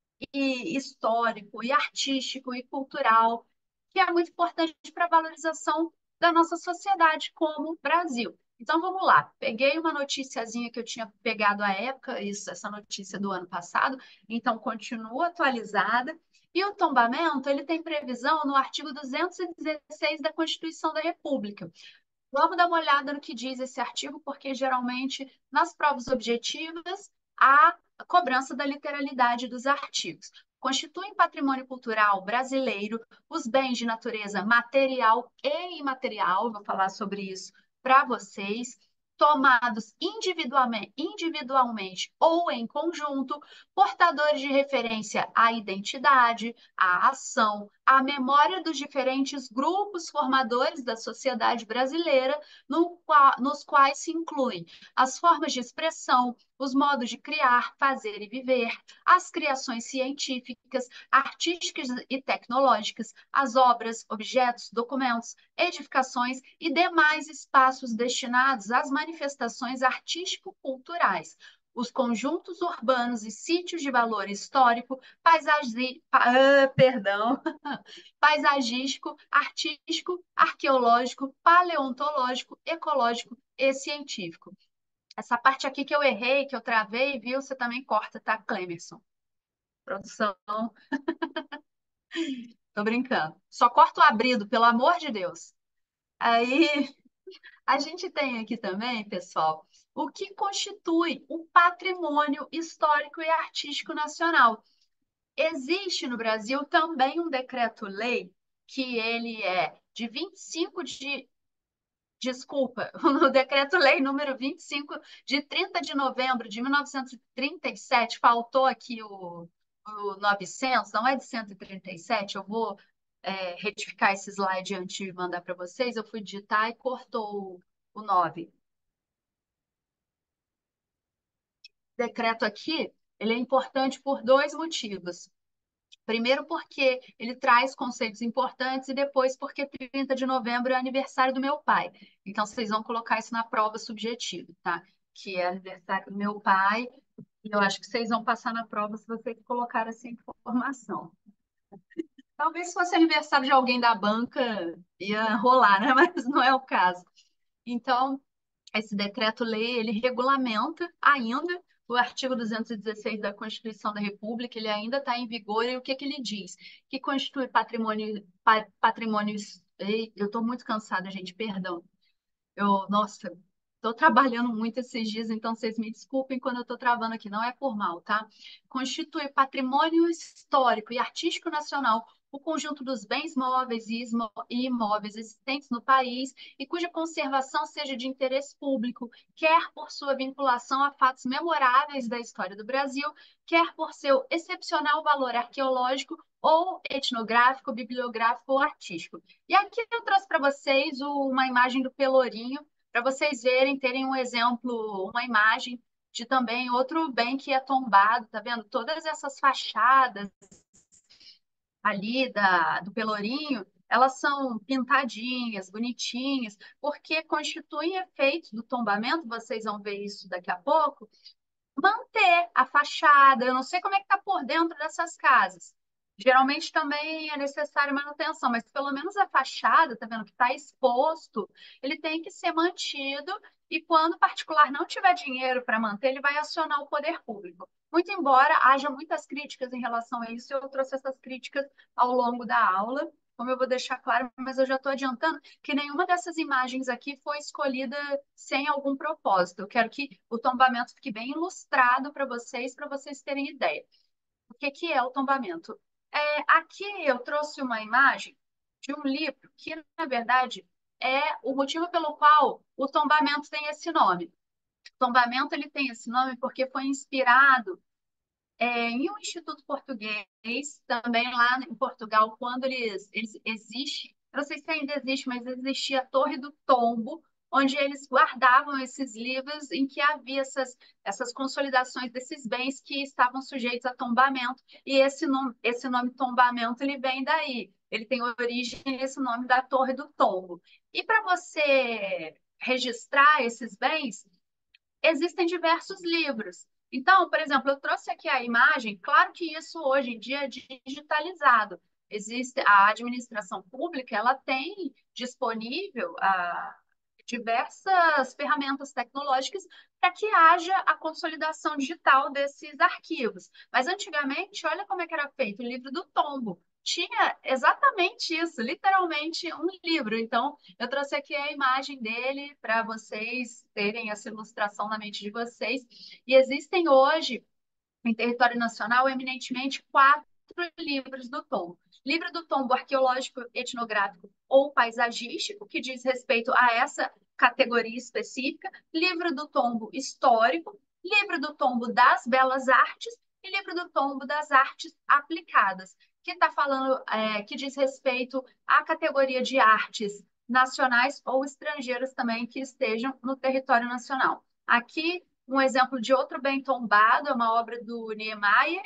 e histórico, e artístico, e cultural, que é muito importante para a valorização da nossa sociedade como Brasil. Então vamos lá, peguei uma noticiazinha que eu tinha pegado à época, isso, essa notícia do ano passado, então continua atualizada. E o tombamento, ele tem previsão no artigo duzentos e dezesseis da Constituição da República. Vamos dar uma olhada no que diz esse artigo, porque geralmente nas provas objetivas há a cobrança da literalidade dos artigos. Constituem patrimônio cultural brasileiro os bens de natureza material e imaterial, vou falar sobre isso para vocês, tomados individualmente, individualmente ou em conjunto, portadores de referência à identidade, à ação, à memória dos diferentes grupos formadores da sociedade brasileira, no qual, nos quais se incluem as formas de expressão, os modos de criar, fazer e viver, as criações científicas, artísticas e tecnológicas, as obras, objetos, documentos, edificações e demais espaços destinados às manifestações artístico-culturais, os conjuntos urbanos e sítios de valor histórico, paisagi... ah, perdão, paisagístico, artístico, arqueológico, paleontológico, ecológico e científico. Essa parte aqui que eu errei, que eu travei, viu? Você também corta, tá, Clemerson? Produção, tô brincando. Só corta o abrido, pelo amor de Deus. Aí a gente tem aqui também, pessoal, o que constitui o patrimônio histórico e artístico nacional. Existe no Brasil também um decreto-lei que ele é de vinte e cinco de desculpa, o decreto-lei número vinte e cinco de trinta de novembro de mil novecentos e trinta e sete, faltou aqui o, o novecentos, não é de cento e trinta e sete, eu vou é, retificar esse slide antes de mandar para vocês, eu fui digitar e cortou o, o nove. Decreto aqui, ele é importante por dois motivos. Primeiro, porque ele traz conceitos importantes, e depois, porque trinta de novembro é aniversário do meu pai. Então, vocês vão colocar isso na prova subjetiva, tá? Que é aniversário do meu pai, e eu acho que vocês vão passar na prova se vocês colocarem essa informação. Talvez se fosse aniversário de alguém da banca, ia rolar, né? Mas não é o caso. Então, esse decreto-lei, ele regulamenta ainda o artigo duzentos e dezesseis da Constituição da República, ele ainda está em vigor, e o que, que ele diz? Que constitui patrimônio, pa- patrimônio, Ei, eu estou muito cansada, gente, perdão. Eu, nossa, estou trabalhando muito esses dias, então vocês me desculpem quando eu estou travando aqui, não é por mal, tá? Constitui patrimônio histórico e artístico nacional o conjunto dos bens móveis e ismo- e imóveis existentes no país e cuja conservação seja de interesse público, quer por sua vinculação a fatos memoráveis da história do Brasil, quer por seu excepcional valor arqueológico ou etnográfico, bibliográfico ou artístico. E aqui eu trouxe para vocês o- uma imagem do Pelourinho, para vocês verem, terem um exemplo, uma imagem de também outro bem que é tombado, tá vendo? Todas essas fachadas ali da, do Pelourinho, elas são pintadinhas, bonitinhas, porque constituem efeitos do tombamento, vocês vão ver isso daqui a pouco, manter a fachada. Eu não sei como é que está por dentro dessas casas. Geralmente também é necessário manutenção, mas pelo menos a fachada, tá vendo, que está exposto, ele tem que ser mantido e quando o particular não tiver dinheiro para manter, ele vai acionar o poder público. Muito embora haja muitas críticas em relação a isso, eu trouxe essas críticas ao longo da aula, como eu vou deixar claro, mas eu já estou adiantando que nenhuma dessas imagens aqui foi escolhida sem algum propósito. Eu quero que o tombamento fique bem ilustrado para vocês, para vocês terem ideia. O que que é o tombamento? É, aqui eu trouxe uma imagem de um livro que, na verdade, é o motivo pelo qual o tombamento tem esse nome. O tombamento ele tem esse nome porque foi inspirado é, em um instituto português, também lá em Portugal, quando eles, eles existe, eu não sei se ainda existe, mas existia a Torre do Tombo, onde eles guardavam esses livros em que havia essas, essas consolidações desses bens que estavam sujeitos a tombamento, e esse nome, esse nome tombamento ele vem daí, ele tem origem nesse nome da Torre do Tombo. E para você registrar esses bens, existem diversos livros. Então, por exemplo, eu trouxe aqui a imagem, claro que isso hoje em dia é digitalizado. Existe a administração pública, ela tem disponível ah, diversas ferramentas tecnológicas para que haja a consolidação digital desses arquivos. Mas antigamente, olha como é que era feito, o livro do tombo. Tinha exatamente isso, literalmente um livro. Então, eu trouxe aqui a imagem dele para vocês terem essa ilustração na mente de vocês. E existem hoje, em território nacional, eminentemente quatro livros do tombo. Livro do tombo arqueológico, etnográfico ou paisagístico, que diz respeito a essa categoria específica. Livro do tombo histórico. Livro do tombo das belas artes. E livro do tombo das artes aplicadas, que está falando, é, que diz respeito à categoria de artes nacionais ou estrangeiras também que estejam no território nacional. Aqui, um exemplo de outro bem tombado, é uma obra do Niemeyer.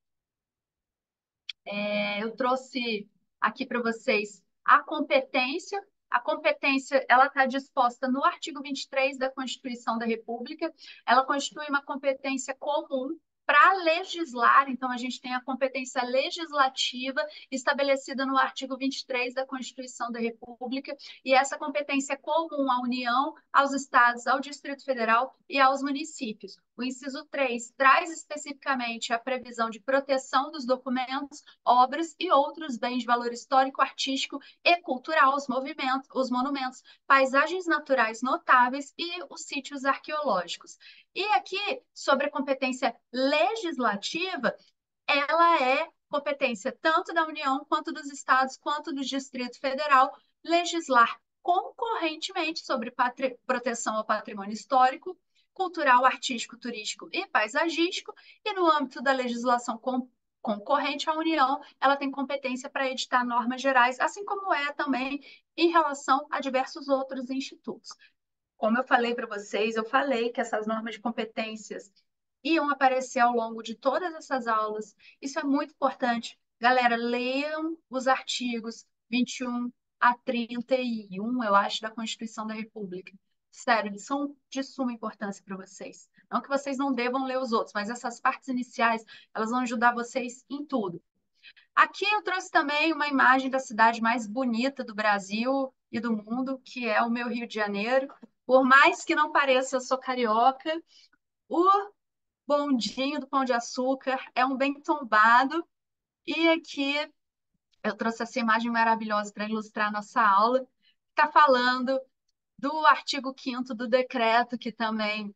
É, eu trouxe aqui para vocês a competência. A competência, ela está disposta no artigo vinte e três da Constituição da República. Ela constitui uma competência comum para legislar, então a gente tem a competência legislativa estabelecida no artigo vinte e três da Constituição da República, e essa competência é comum à União, aos estados, ao Distrito Federal e aos municípios. O inciso três traz especificamente a previsão de proteção dos documentos, obras e outros bens de valor histórico, artístico e cultural, os movimentos, os monumentos, paisagens naturais notáveis e os sítios arqueológicos. E aqui, sobre a competência legislativa, ela é competência tanto da União, quanto dos estados, quanto do Distrito Federal, legislar concorrentemente sobre proteção ao patrimônio histórico, cultural, artístico, turístico e paisagístico, e no âmbito da legislação com, concorrente à União, ela tem competência para editar normas gerais, assim como é também em relação a diversos outros institutos. Como eu falei para vocês, eu falei que essas normas de competências iam aparecer ao longo de todas essas aulas. Isso é muito importante. Galera, leiam os artigos vinte e um a trinta e um, eu acho, da Constituição da República. Sério, eles são de suma importância para vocês. Não que vocês não devam ler os outros, mas essas partes iniciais, elas vão ajudar vocês em tudo. Aqui eu trouxe também uma imagem da cidade mais bonita do Brasil e do mundo, que é o meu Rio de Janeiro. Por mais que não pareça, eu sou carioca. O bondinho do Pão de Açúcar é um bem tombado. E aqui eu trouxe essa imagem maravilhosa para ilustrar a nossa aula. Está falando do artigo quinto do decreto, que também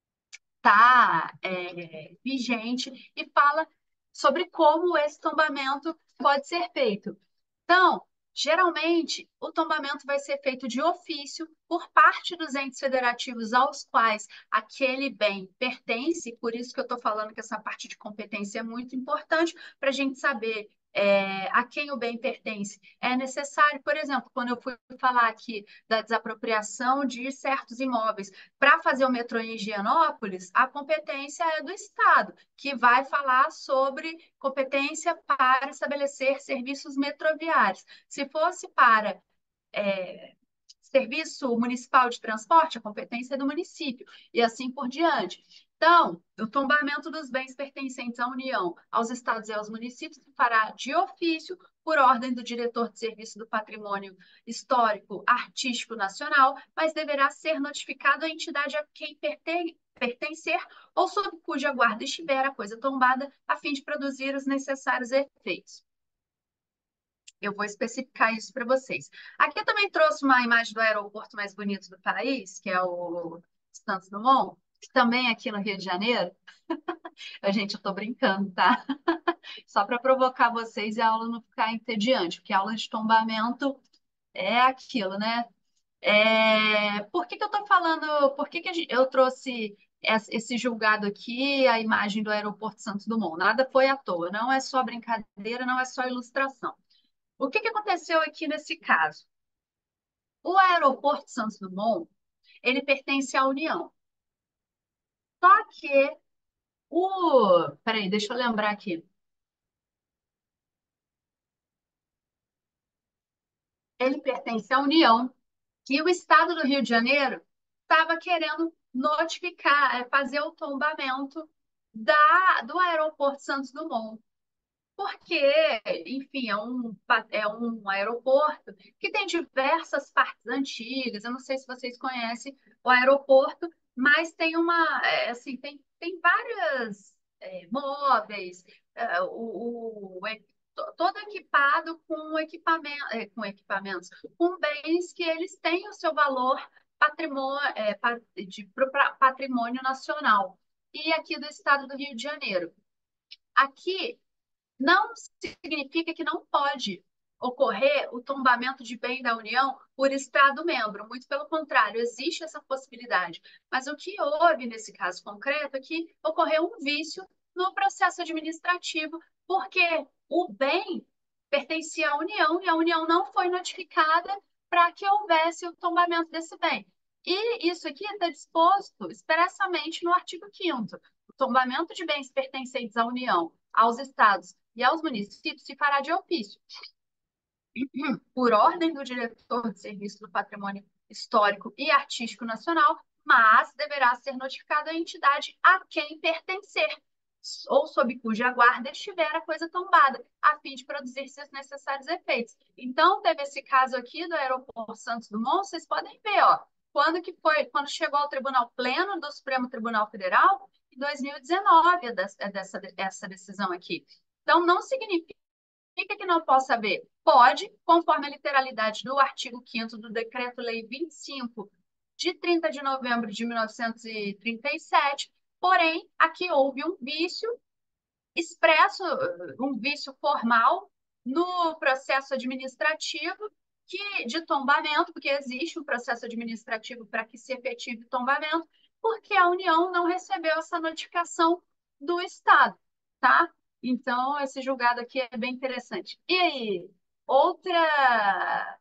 está é, vigente, e fala sobre como esse tombamento pode ser feito. Então, geralmente, o tombamento vai ser feito de ofício por parte dos entes federativos aos quais aquele bem pertence, por isso que eu estou falando que essa parte de competência é muito importante para a gente saber é, a quem o bem pertence. É necessário, por exemplo, quando eu fui falar aqui da desapropriação de certos imóveis para fazer o metrô em Higienópolis, a competência é do Estado, que vai falar sobre competência para estabelecer serviços metroviários. Se fosse para é, serviço municipal de transporte, a competência é do município, e assim por diante. Então, o tombamento dos bens pertencentes à União, aos estados e aos municípios se fará de ofício, por ordem do diretor de Serviço do Patrimônio Histórico Artístico Nacional, mas deverá ser notificado a entidade a quem pertence pertencer ou sob cuja guarda estiver a coisa tombada, a fim de produzir os necessários efeitos. Eu vou especificar isso para vocês. Aqui eu também trouxe uma imagem do aeroporto mais bonito do país, que é o Santos Dumont, que também é aqui no Rio de Janeiro. A gente, eu estou brincando, tá? Só para provocar vocês e a aula não ficar entediante, porque a aula de tombamento é aquilo, né? É... Por que que eu estou falando, por que que a gente- eu trouxe es- esse julgado aqui, a imagem do aeroporto Santos Dumont? Nada foi à toa, não é só brincadeira, não é só ilustração. O que que aconteceu aqui nesse caso? O aeroporto Santos Dumont, ele pertence à União. Só que o... Peraí, deixa eu lembrar aqui. Ele pertence à União e o Estado do Rio de Janeiro estava querendo notificar, eh, fazer o tombamento da, do aeroporto Santos Dumont. Porque, enfim, é um, pa- é um aeroporto que tem diversas partes antigas. Eu não sei se vocês conhecem o aeroporto, mas tem uma, é, assim, tem, tem várias é, móveis, é, o, o- é, to- todo equipado com equipamento, é, com equipamentos, com bens que eles têm o seu valor patrimônio, é, pa- de pro- pra- patrimônio nacional. E aqui do estado do Rio de Janeiro. Aqui não significa que não pode ocorrer o tombamento de bem da União por Estado-membro. Muito pelo contrário, existe essa possibilidade. Mas o que houve nesse caso concreto é que ocorreu um vício no processo administrativo, porque o bem pertencia à União e a União não foi notificada para que houvesse o tombamento desse bem. E isso aqui está disposto expressamente no artigo quinto. O tombamento de bens pertencentes à União, aos estados e aos municípios se fará de ofício, por ordem do diretor de Serviço do Patrimônio Histórico e Artístico Nacional, mas deverá ser notificada a entidade a quem pertencer, ou sob cuja guarda estiver a coisa tombada, a fim de produzir seus necessários efeitos. Então, teve esse caso aqui do aeroporto Santos Dumont, vocês podem ver, ó, quando que foi, quando chegou ao Tribunal Pleno do Supremo Tribunal Federal, em dois mil e dezenove, dessa, essa decisão aqui. Então, não significa que não possa haver. Pode, conforme a literalidade do artigo quinto do Decreto-Lei vinte e cinco, de trinta de novembro de mil novecentos e trinta e sete, porém, aqui houve um vício expresso, um vício formal no processo administrativo que, de tombamento, porque existe um processo administrativo para que se efetive o tombamento, porque a União não recebeu essa notificação do Estado, tá? Então, esse julgado aqui é bem interessante. E aí, outra,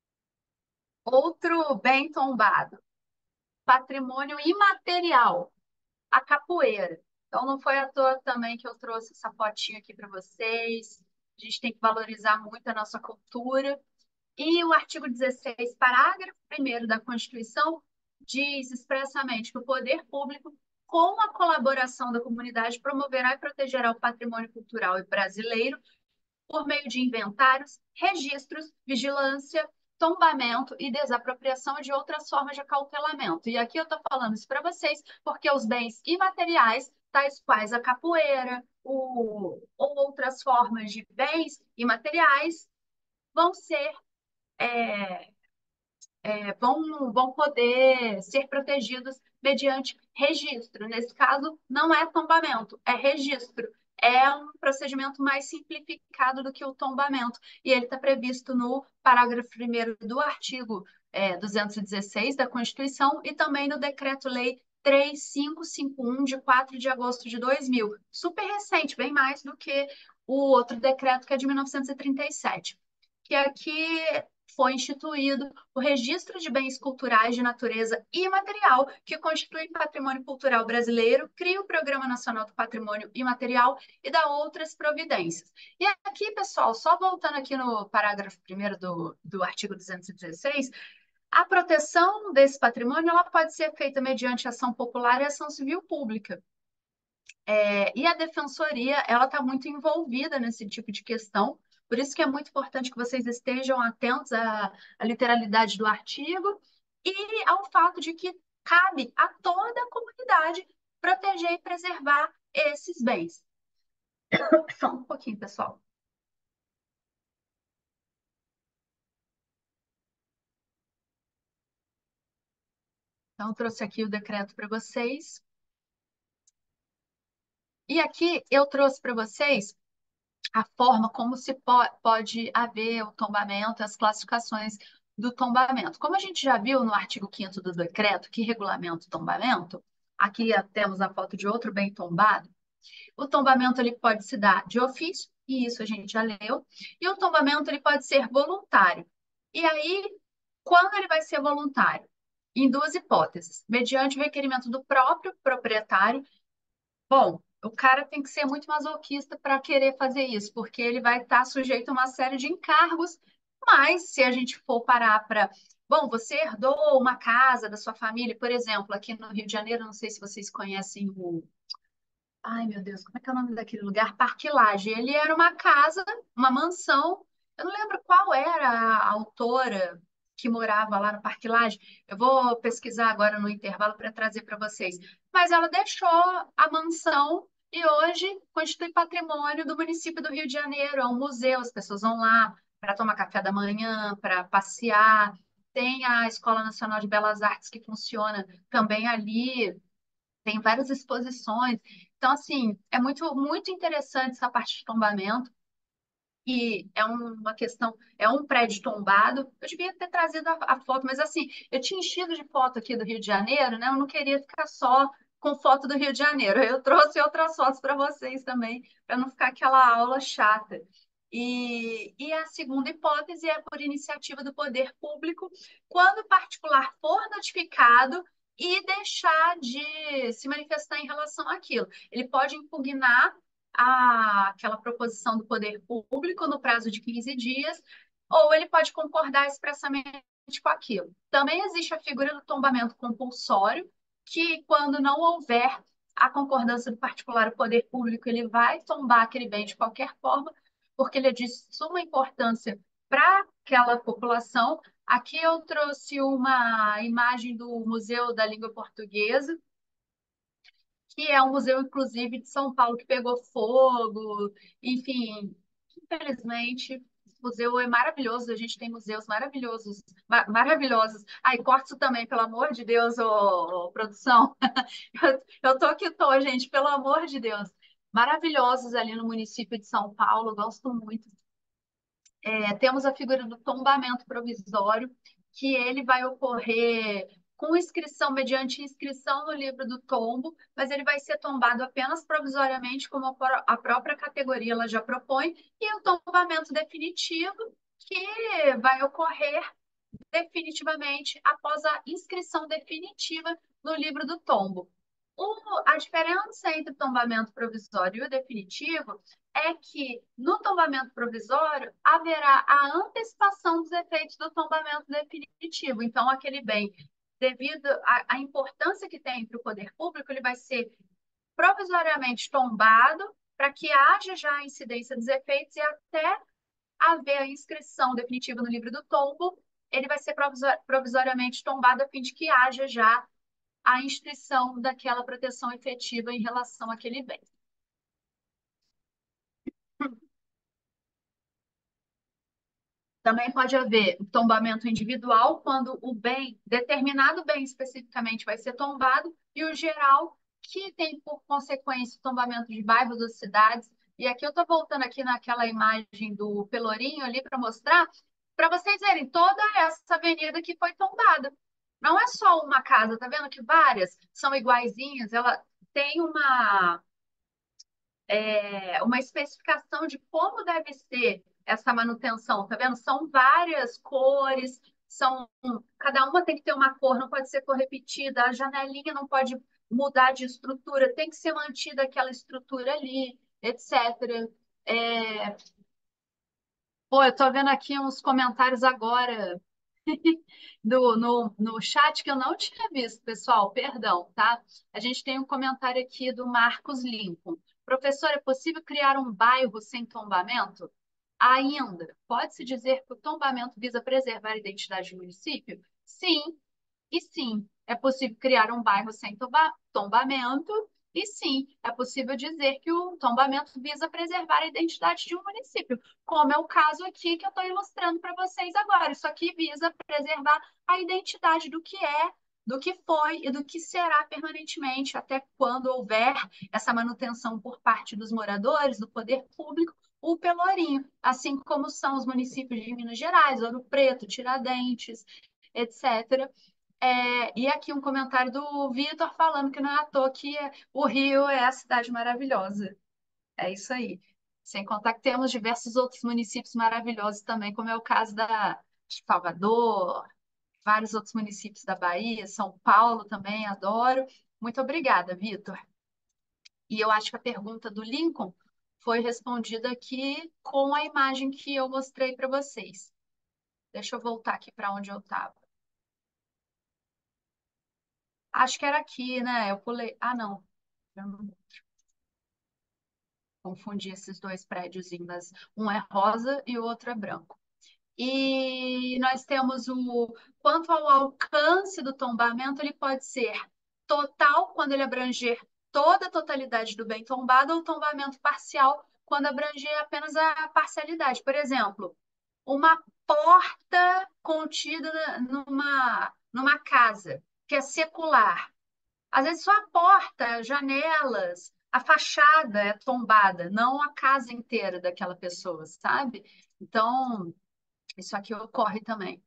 outro bem tombado, patrimônio imaterial, a capoeira. Então, não foi à toa também que eu trouxe essa fotinha aqui para vocês. A gente tem que valorizar muito a nossa cultura. E o artigo dezesseis, parágrafo primeiro da Constituição, diz expressamente que o poder público, com a colaboração da comunidade, promoverá e protegerá o patrimônio cultural brasileiro por meio de inventários, registros, vigilância, tombamento e desapropriação de outras formas de acautelamento. E aqui eu estou falando isso para vocês porque os bens imateriais, tais quais a capoeira, o, ou outras formas de bens imateriais, vão ser é, é, vão, vão poder ser protegidos mediante registro. Nesse caso, não é tombamento, é registro. É um procedimento mais simplificado do que o tombamento. E ele está previsto no parágrafo primeiro do artigo é, duzentos e dezesseis da Constituição e também no Decreto-Lei três mil quinhentos e cinquenta e um, de quatro de agosto de dois mil. Super recente, bem mais do que o outro decreto, que é de mil novecentos e trinta e sete. Que aqui foi instituído o Registro de Bens Culturais de Natureza Imaterial, que constitui patrimônio cultural brasileiro, cria o Programa Nacional do Patrimônio Imaterial e dá outras providências. E aqui, pessoal, só voltando aqui no parágrafo primeiro do, do artigo duzentos e dezesseis, A proteção desse patrimônio ela pode ser feita mediante ação popular e ação civil pública. É, e a defensoria, ela está muito envolvida nesse tipo de questão, por isso que é muito importante que vocês estejam atentos à, à literalidade do artigo e ao fato de que cabe a toda a comunidade proteger e preservar esses bens. Só um pouquinho, pessoal. Então, eu trouxe aqui o decreto para vocês. E aqui eu trouxe para vocês a forma como se po- pode haver o tombamento, as classificações do tombamento. Como a gente já viu no artigo quinto do decreto, que regulamenta o tombamento, aqui temos a foto de outro bem tombado, o tombamento ele pode se dar de ofício, e isso a gente já leu, e o tombamento ele pode ser voluntário. E aí, quando ele vai ser voluntário? Em duas hipóteses, mediante o requerimento do próprio proprietário. Bom, o cara tem que ser muito masoquista para querer fazer isso, porque ele vai estar sujeito a uma série de encargos. Mas se a gente for parar para. Bom, você herdou uma casa da sua família, por exemplo, aqui no Rio de Janeiro, não sei se vocês conhecem o. Ai, meu Deus, como é que é o nome daquele lugar? Parque Lage. Ele era uma casa, uma mansão. Eu não lembro qual era a autora que morava lá no Parque Lage. Eu vou pesquisar agora no intervalo para trazer para vocês. Mas ela deixou a mansão e hoje constitui patrimônio do município do Rio de Janeiro. É um museu, as pessoas vão lá para tomar café da manhã, para passear. Tem a Escola Nacional de Belas Artes que funciona também ali, tem várias exposições. Então, assim, é muito, muito interessante essa parte de tombamento. E é um- uma questão, é um prédio tombado. Eu devia ter trazido a, a foto, mas assim, eu tinha enchido de foto aqui do Rio de Janeiro, né? Eu não queria ficar só com foto do Rio de Janeiro. Eu trouxe outras fotos para vocês também, para não ficar aquela aula chata. E, e a segunda hipótese é por iniciativa do poder público, quando o particular for notificado e deixar de se manifestar em relação àquilo. Ele pode impugnar a- aquela proposição do poder público no prazo de quinze dias, ou ele pode concordar expressamente com aquilo. Também existe a figura do tombamento compulsório, que quando não houver a concordância do particular, o poder público ele vai tombar aquele bem de qualquer forma, porque ele é de suma importância para aquela população. Aqui eu trouxe uma imagem do Museu da Língua Portuguesa, que é um museu, inclusive, de São Paulo, que pegou fogo. Enfim, infelizmente, o museu é maravilhoso, a gente tem museus maravilhosos, ma- maravilhosos. Ai, corto isso também, pelo amor de Deus, ô, ô, produção. Eu, eu tô que tô, gente, pelo amor de Deus. Maravilhosos ali no município de São Paulo, gosto muito. É, temos a figura do tombamento provisório, que ele vai ocorrer com inscrição, mediante inscrição no livro do tombo, mas ele vai ser tombado apenas provisoriamente, como a pró- a própria categoria ela já propõe, e o tombamento definitivo, que vai ocorrer definitivamente após a inscrição definitiva no livro do tombo. O- a diferença entre o tombamento provisório e o definitivo é que no tombamento provisório haverá a antecipação dos efeitos do tombamento definitivo. Então, aquele bem, devido à, à importância que tem para o poder público, ele vai ser provisoriamente tombado para que haja já a incidência dos efeitos e até haver a inscrição definitiva no livro do tombo, ele vai ser provisor- provisoriamente tombado a fim de que haja já a instituição daquela proteção efetiva em relação àquele bem. Também pode haver tombamento individual, quando o bem, determinado bem especificamente, vai ser tombado, e o geral, que tem por consequência o tombamento de bairros ou cidades. E aqui eu estou voltando aqui naquela imagem do Pelourinho ali para mostrar, para vocês verem toda essa avenida que foi tombada. Não é só uma casa, tá vendo que várias são iguaizinhas, ela tem uma é, uma especificação de como deve ser essa manutenção, tá vendo? São várias cores, são cada uma tem que ter uma cor, não pode ser cor repetida, a janelinha não pode mudar de estrutura, tem que ser mantida aquela estrutura ali, etcétera. É, pô, eu tô vendo aqui uns comentários agora. do, no, no chat que eu não tinha visto, pessoal, perdão, tá? A gente tem um comentário aqui do Marcos Lincoln. Professor, é possível criar um bairro sem tombamento? Ainda, pode-se dizer que o tombamento visa preservar a identidade do município? Sim, e sim, é possível criar um bairro sem tomba- tombamento, e sim, é possível dizer que o tombamento visa preservar a identidade de um município, como é o caso aqui que eu estou ilustrando para vocês agora. Isso aqui visa preservar a identidade do que é, do que foi e do que será permanentemente, até quando houver essa manutenção por parte dos moradores, do poder público, o Pelourinho, assim como são os municípios de Minas Gerais, Ouro Preto, Tiradentes, etcétera. É, e aqui um comentário do Vitor falando que não é à toa que o Rio é a cidade maravilhosa. É isso aí. Sem contar que temos diversos outros municípios maravilhosos também, como é o caso da, de Salvador, vários outros municípios da Bahia, São Paulo também, adoro. Muito obrigada, Vitor. E eu acho que a pergunta do Lincoln foi respondida aqui com a imagem que eu mostrei para vocês. Deixa eu voltar aqui para onde eu estava. Acho que era aqui, né? Eu pulei. Ah, não. Eu não confundi esses dois prédios, mas um é rosa e o outro é branco. E nós temos o quanto ao alcance do tombamento, ele pode ser total quando ele abranger toda a totalidade do bem tombado ou tombamento parcial quando abranger apenas a parcialidade. Por exemplo, uma porta contida numa, numa casa que é secular. Às vezes só a porta, janelas, a fachada é tombada, não a casa inteira daquela pessoa, sabe? Então, isso aqui ocorre também.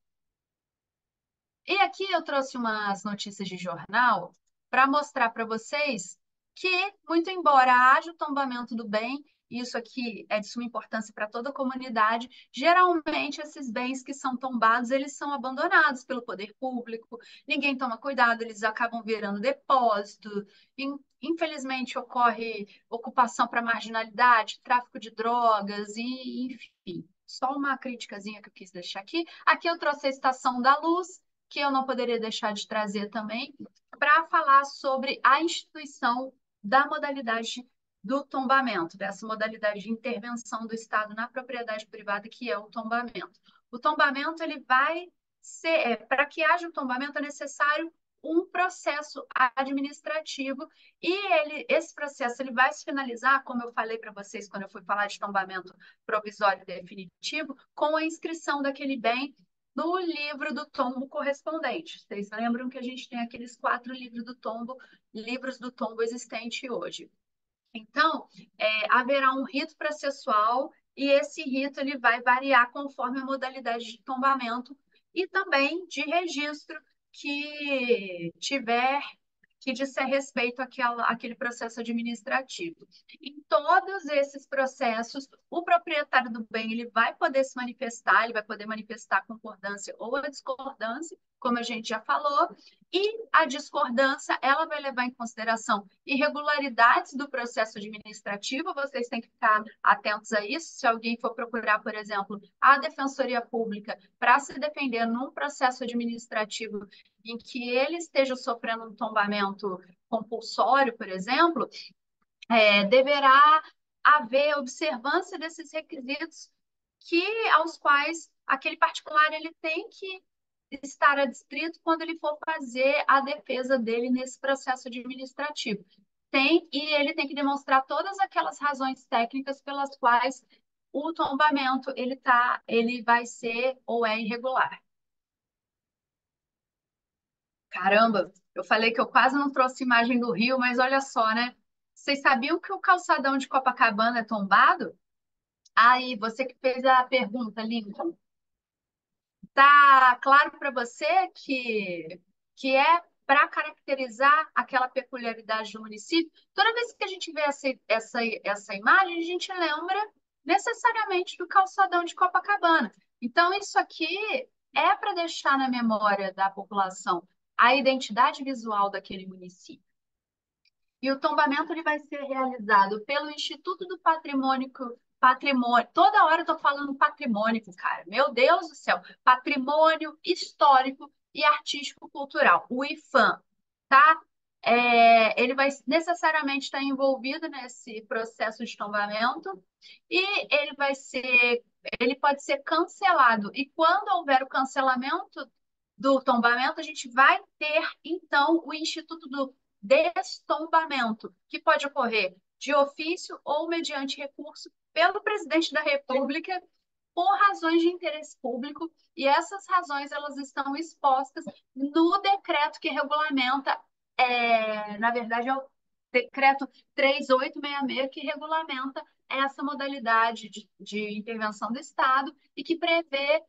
E aqui eu trouxe umas notícias de jornal para mostrar para vocês que, muito embora haja o tombamento do bem, e isso aqui é de suma importância para toda a comunidade, geralmente esses bens que são tombados, eles são abandonados pelo poder público, ninguém toma cuidado, eles acabam virando depósito, in- infelizmente ocorre ocupação para marginalidade, tráfico de drogas, e enfim. Só uma criticazinha que eu quis deixar aqui. Aqui eu trouxe a Estação da Luz, que eu não poderia deixar de trazer também, para falar sobre a instituição da modalidade do tombamento, dessa modalidade de intervenção do Estado na propriedade privada, que é o tombamento. O tombamento, ele vai ser, é, para que haja o tombamento, é necessário um processo administrativo e ele, esse processo ele vai se finalizar, como eu falei para vocês quando eu fui falar de tombamento provisório e definitivo, com a inscrição daquele bem no livro do tombo correspondente. Vocês lembram que a gente tem aqueles quatro livros do tombo, livros do tombo existente hoje. Então, é, haverá um rito processual e esse rito ele vai variar conforme a modalidade de tombamento e também de registro que tiver que disser respeito àquela, àquele processo administrativo. Em todos esses processos, o proprietário do bem ele vai poder se manifestar, ele vai poder manifestar a concordância ou a discordância, como a gente já falou, e a discordância ela vai levar em consideração irregularidades do processo administrativo, vocês têm que ficar atentos a isso. Se alguém for procurar, por exemplo, a Defensoria Pública para se defender num processo administrativo em que ele esteja sofrendo um tombamento compulsório, por exemplo, é, deverá haver observância desses requisitos que aos quais aquele particular ele tem que estar adstrito quando ele for fazer a defesa dele nesse processo administrativo. Tem, e ele tem que demonstrar todas aquelas razões técnicas pelas quais o tombamento ele tá, ele vai ser ou é irregular. Caramba, eu falei que eu quase não trouxe imagem do Rio, mas olha só, né? Vocês sabiam que o calçadão de Copacabana é tombado? Aí, você que fez a pergunta, Lincoln, tá claro para você que, que é para caracterizar aquela peculiaridade do município? Toda vez que a gente vê essa, essa, essa imagem, a gente lembra necessariamente do calçadão de Copacabana. Então, isso aqui é para deixar na memória da população a identidade visual daquele município. E o tombamento ele vai ser realizado pelo Instituto do Patrimônio, patrimônio. Toda hora eu tô falando patrimônio, cara. Meu Deus do céu. Patrimônio histórico e artístico-cultural, o IPHAN, tá? É, ele vai necessariamente estar envolvido nesse processo de tombamento e ele vai ser, ele pode ser cancelado. E quando houver o cancelamento do tombamento, a gente vai ter, então, o Instituto do Destombamento, que pode ocorrer de ofício ou mediante recurso pelo presidente da República por razões de interesse público, e essas razões elas estão expostas no decreto que regulamenta, é, na verdade, é o decreto três mil oitocentos e sessenta e seis, que regulamenta essa modalidade de, de intervenção do Estado e que prevê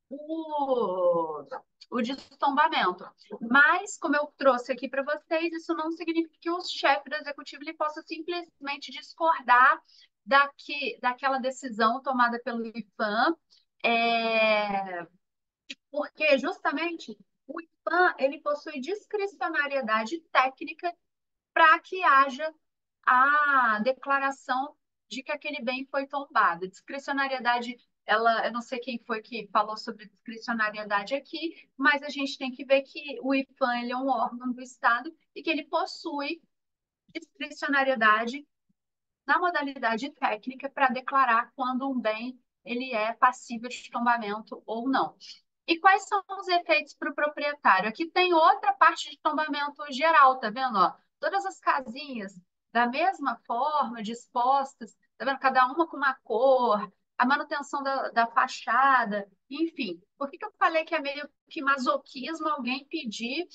o, o destombamento. Mas, como eu trouxe aqui para vocês, isso não significa que o chefe do executivo ele possa simplesmente discordar daqui, daquela decisão tomada pelo IPHAN, é, porque justamente o IPHAN ele possui discricionariedade técnica para que haja a declaração de que aquele bem foi tombado. Discricionariedade, ela, eu não sei quem foi que falou sobre discricionariedade aqui, mas a gente tem que ver que o IPHAN ele é um órgão do Estado e que ele possui discricionariedade na modalidade técnica para declarar quando um bem ele é passível de tombamento ou não. E quais são os efeitos para o proprietário? Aqui tem outra parte de tombamento geral, tá vendo? Ó, todas as casinhas da mesma forma, dispostas, tá vendo? Cada uma com uma cor, a manutenção da, da fachada, enfim. Por que que eu falei que é meio que masoquismo alguém pedir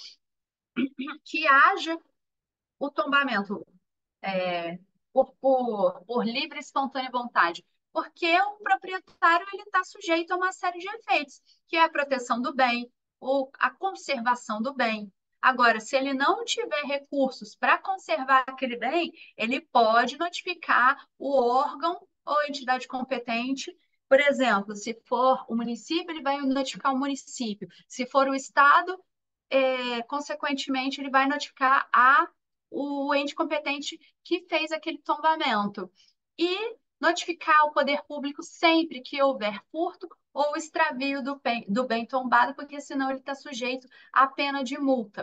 que haja o tombamento? É, por, por, por livre e espontânea vontade. Porque o proprietário ele está sujeito a uma série de efeitos, que é a proteção do bem, ou a conservação do bem. Agora, se ele não tiver recursos para conservar aquele bem, ele pode notificar o órgão ou entidade competente. Por exemplo, se for o município, ele vai notificar o município. Se for o estado, é, consequentemente, ele vai notificar a o ente competente que fez aquele tombamento. E notificar o poder público sempre que houver furto ou extravio do bem, do bem tombado, porque senão ele está sujeito à pena de multa.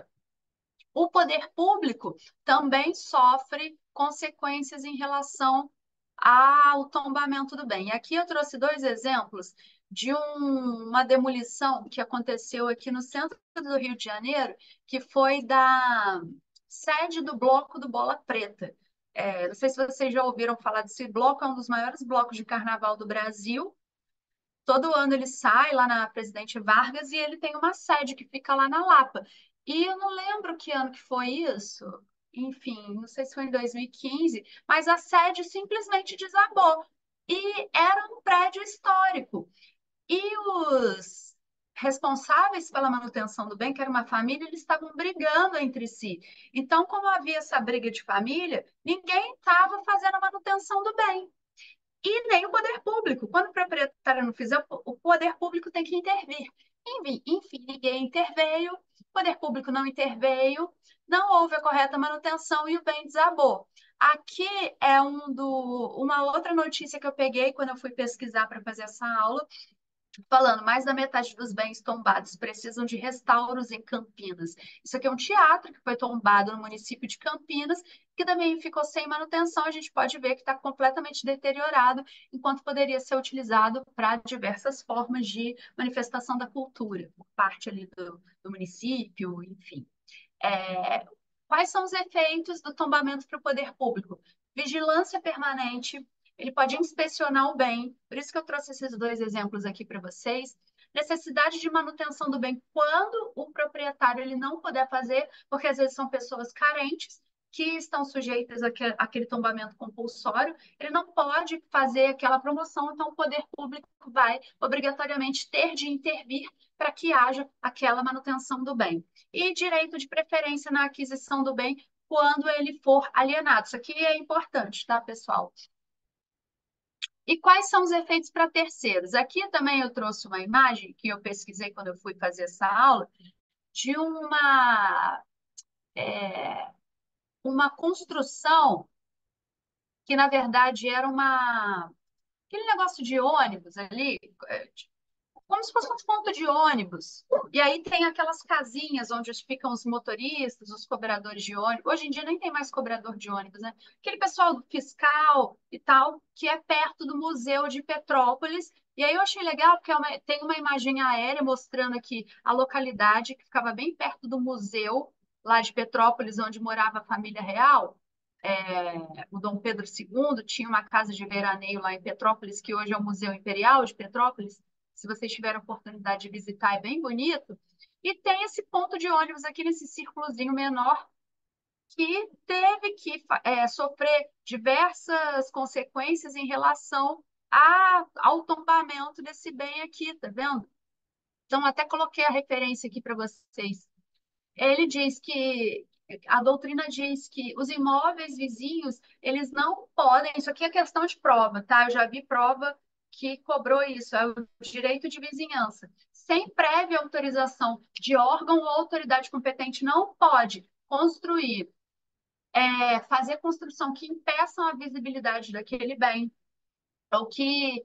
O poder público também sofre consequências em relação ao tombamento do bem. Aqui eu trouxe dois exemplos de um- uma demolição que aconteceu aqui no centro do Rio de Janeiro, que foi da sede do bloco do Bola Preta. É, não sei se vocês já ouviram falar desse bloco, é um dos maiores blocos de carnaval do Brasil. Todo ano ele sai lá na Presidente Vargas e ele tem uma sede que fica lá na Lapa. E eu não lembro que ano que foi isso. Enfim, não sei se foi em dois mil e quinze, mas a sede simplesmente desabou. E era um prédio histórico. E os responsáveis pela manutenção do bem, que era uma família, eles estavam brigando entre si. Então, como havia essa briga de família, ninguém estava fazendo a manutenção do bem. E nem o poder público. Quando o proprietário não fizer, o poder público tem que intervir. Enfim, enfim, ninguém interveio, o poder público não interveio, não houve a correta manutenção e o bem desabou. Aqui é um do, uma outra notícia que eu peguei quando eu fui pesquisar para fazer essa aula, falando mais da metade dos bens tombados precisam de restauros em Campinas. Isso aqui é um teatro que foi tombado no município de Campinas, que também ficou sem manutenção. A gente pode ver que está completamente deteriorado, enquanto poderia ser utilizado para diversas formas de manifestação da cultura, por parte ali do, do município, enfim. É, quais são os efeitos do tombamento para o poder público? Vigilância permanente, ele pode inspecionar o bem, por isso que eu trouxe esses dois exemplos aqui para vocês. Necessidade de manutenção do bem quando o proprietário ele não puder fazer, porque às vezes são pessoas carentes que estão sujeitas àque- àquele tombamento compulsório, ele não pode fazer aquela promoção, então o poder público vai obrigatoriamente ter de intervir para que haja aquela manutenção do bem. E direito de preferência na aquisição do bem quando ele for alienado. Isso aqui é importante, tá, pessoal? E quais são os efeitos para terceiros? Aqui também eu trouxe uma imagem que eu pesquisei quando eu fui fazer essa aula, de uma, é, uma construção que, na verdade, era uma. aquele negócio de ônibus ali, é, como se fosse um ponto de ônibus. E aí tem aquelas casinhas onde ficam os motoristas, os cobradores de ônibus. Hoje em dia nem tem mais cobrador de ônibus, né? Aquele pessoal do fiscal e tal, que é perto do Museu de Petrópolis. E aí eu achei legal, porque é uma- tem uma imagem aérea mostrando aqui a localidade que ficava bem perto do museu lá de Petrópolis, onde morava a família real. É, o Dom Pedro segundo tinha uma casa de veraneio lá em Petrópolis, que hoje é o Museu Imperial de Petrópolis. Se vocês tiverem a oportunidade de visitar, é bem bonito. E tem esse ponto de ônibus aqui nesse círculozinho menor que teve que é, sofrer diversas consequências em relação a, ao tombamento desse bem aqui, tá vendo? Então, até coloquei a referência aqui para vocês. Ele diz que a doutrina diz que os imóveis vizinhos, eles não podem, isso aqui é questão de prova, tá? Eu já vi prova que cobrou isso, é o direito de vizinhança. Sem prévia autorização de órgão ou autoridade competente, não pode construir, é, fazer construção que impeçam a visibilidade daquele bem, ou que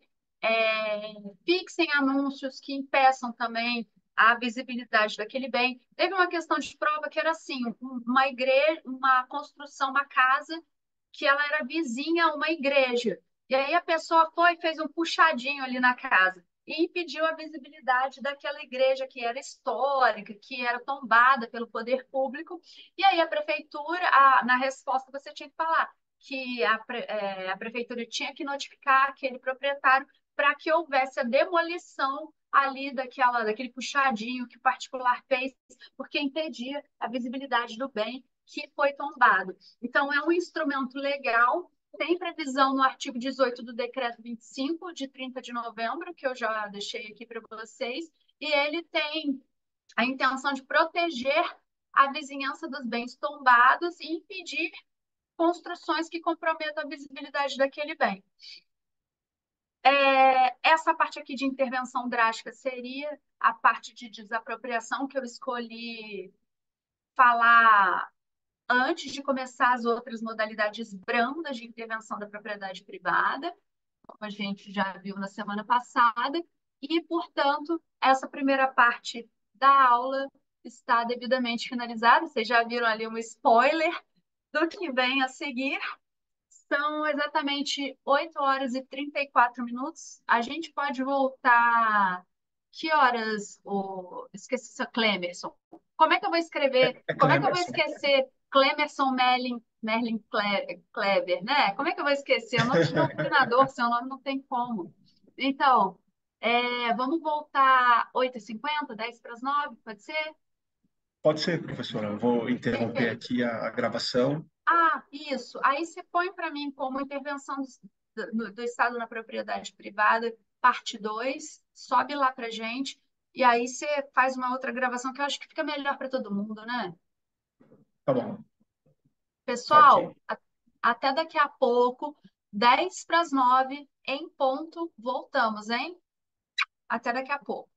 é, fixem anúncios que impeçam também a visibilidade daquele bem. Teve uma questão de prova que era assim, uma igreja, uma construção, uma casa que ela era vizinha a uma igreja. E aí a pessoa foi e fez um puxadinho ali na casa e impediu a visibilidade daquela igreja que era histórica, que era tombada pelo poder público. E aí a prefeitura, a, na resposta você tinha que falar que a, pre- é, a prefeitura tinha que notificar aquele proprietário para que houvesse a demolição ali daquela, daquele puxadinho que o particular fez, porque impedia a visibilidade do bem que foi tombado. Então, é um instrumento legal, tem previsão no artigo dezoito do Decreto vinte e cinco, de trinta de novembro, que eu já deixei aqui para vocês, e ele tem a intenção de proteger a vizinhança dos bens tombados e impedir construções que comprometam a visibilidade daquele bem. É, essa parte aqui de intervenção drástica seria a parte de desapropriação que eu escolhi falar antes de começar as outras modalidades brandas de intervenção da propriedade privada, como a gente já viu na semana passada, e, portanto, essa primeira parte da aula está devidamente finalizada. Vocês já viram ali um spoiler do que vem a seguir. São exatamente oito horas e trinta e quatro minutos. A gente pode voltar. Que horas? O... Esqueci seu Clemerson. Como é que eu vou É, escrever? é Como é que eu vou Clemerson. esquecer Clemerson Merlin, Merlin Cle- Kleber, né? Como é que eu vou esquecer? É o nome de doutrinador, seu nome não tem como. Então, é, vamos voltar oito e cinquenta, dez para as nove, pode ser? Pode ser, professora. Eu vou interromper Perfeito. aqui a, a gravação. Ah, isso. Aí você põe para mim como intervenção do, do- do Estado na propriedade privada, parte dois, sobe lá para gente, e aí você faz uma outra gravação que eu acho que fica melhor para todo mundo, né? Tá bom. Pessoal, Ok. a- até daqui a pouco, dez para as nove, em ponto, voltamos, hein? Até daqui a pouco.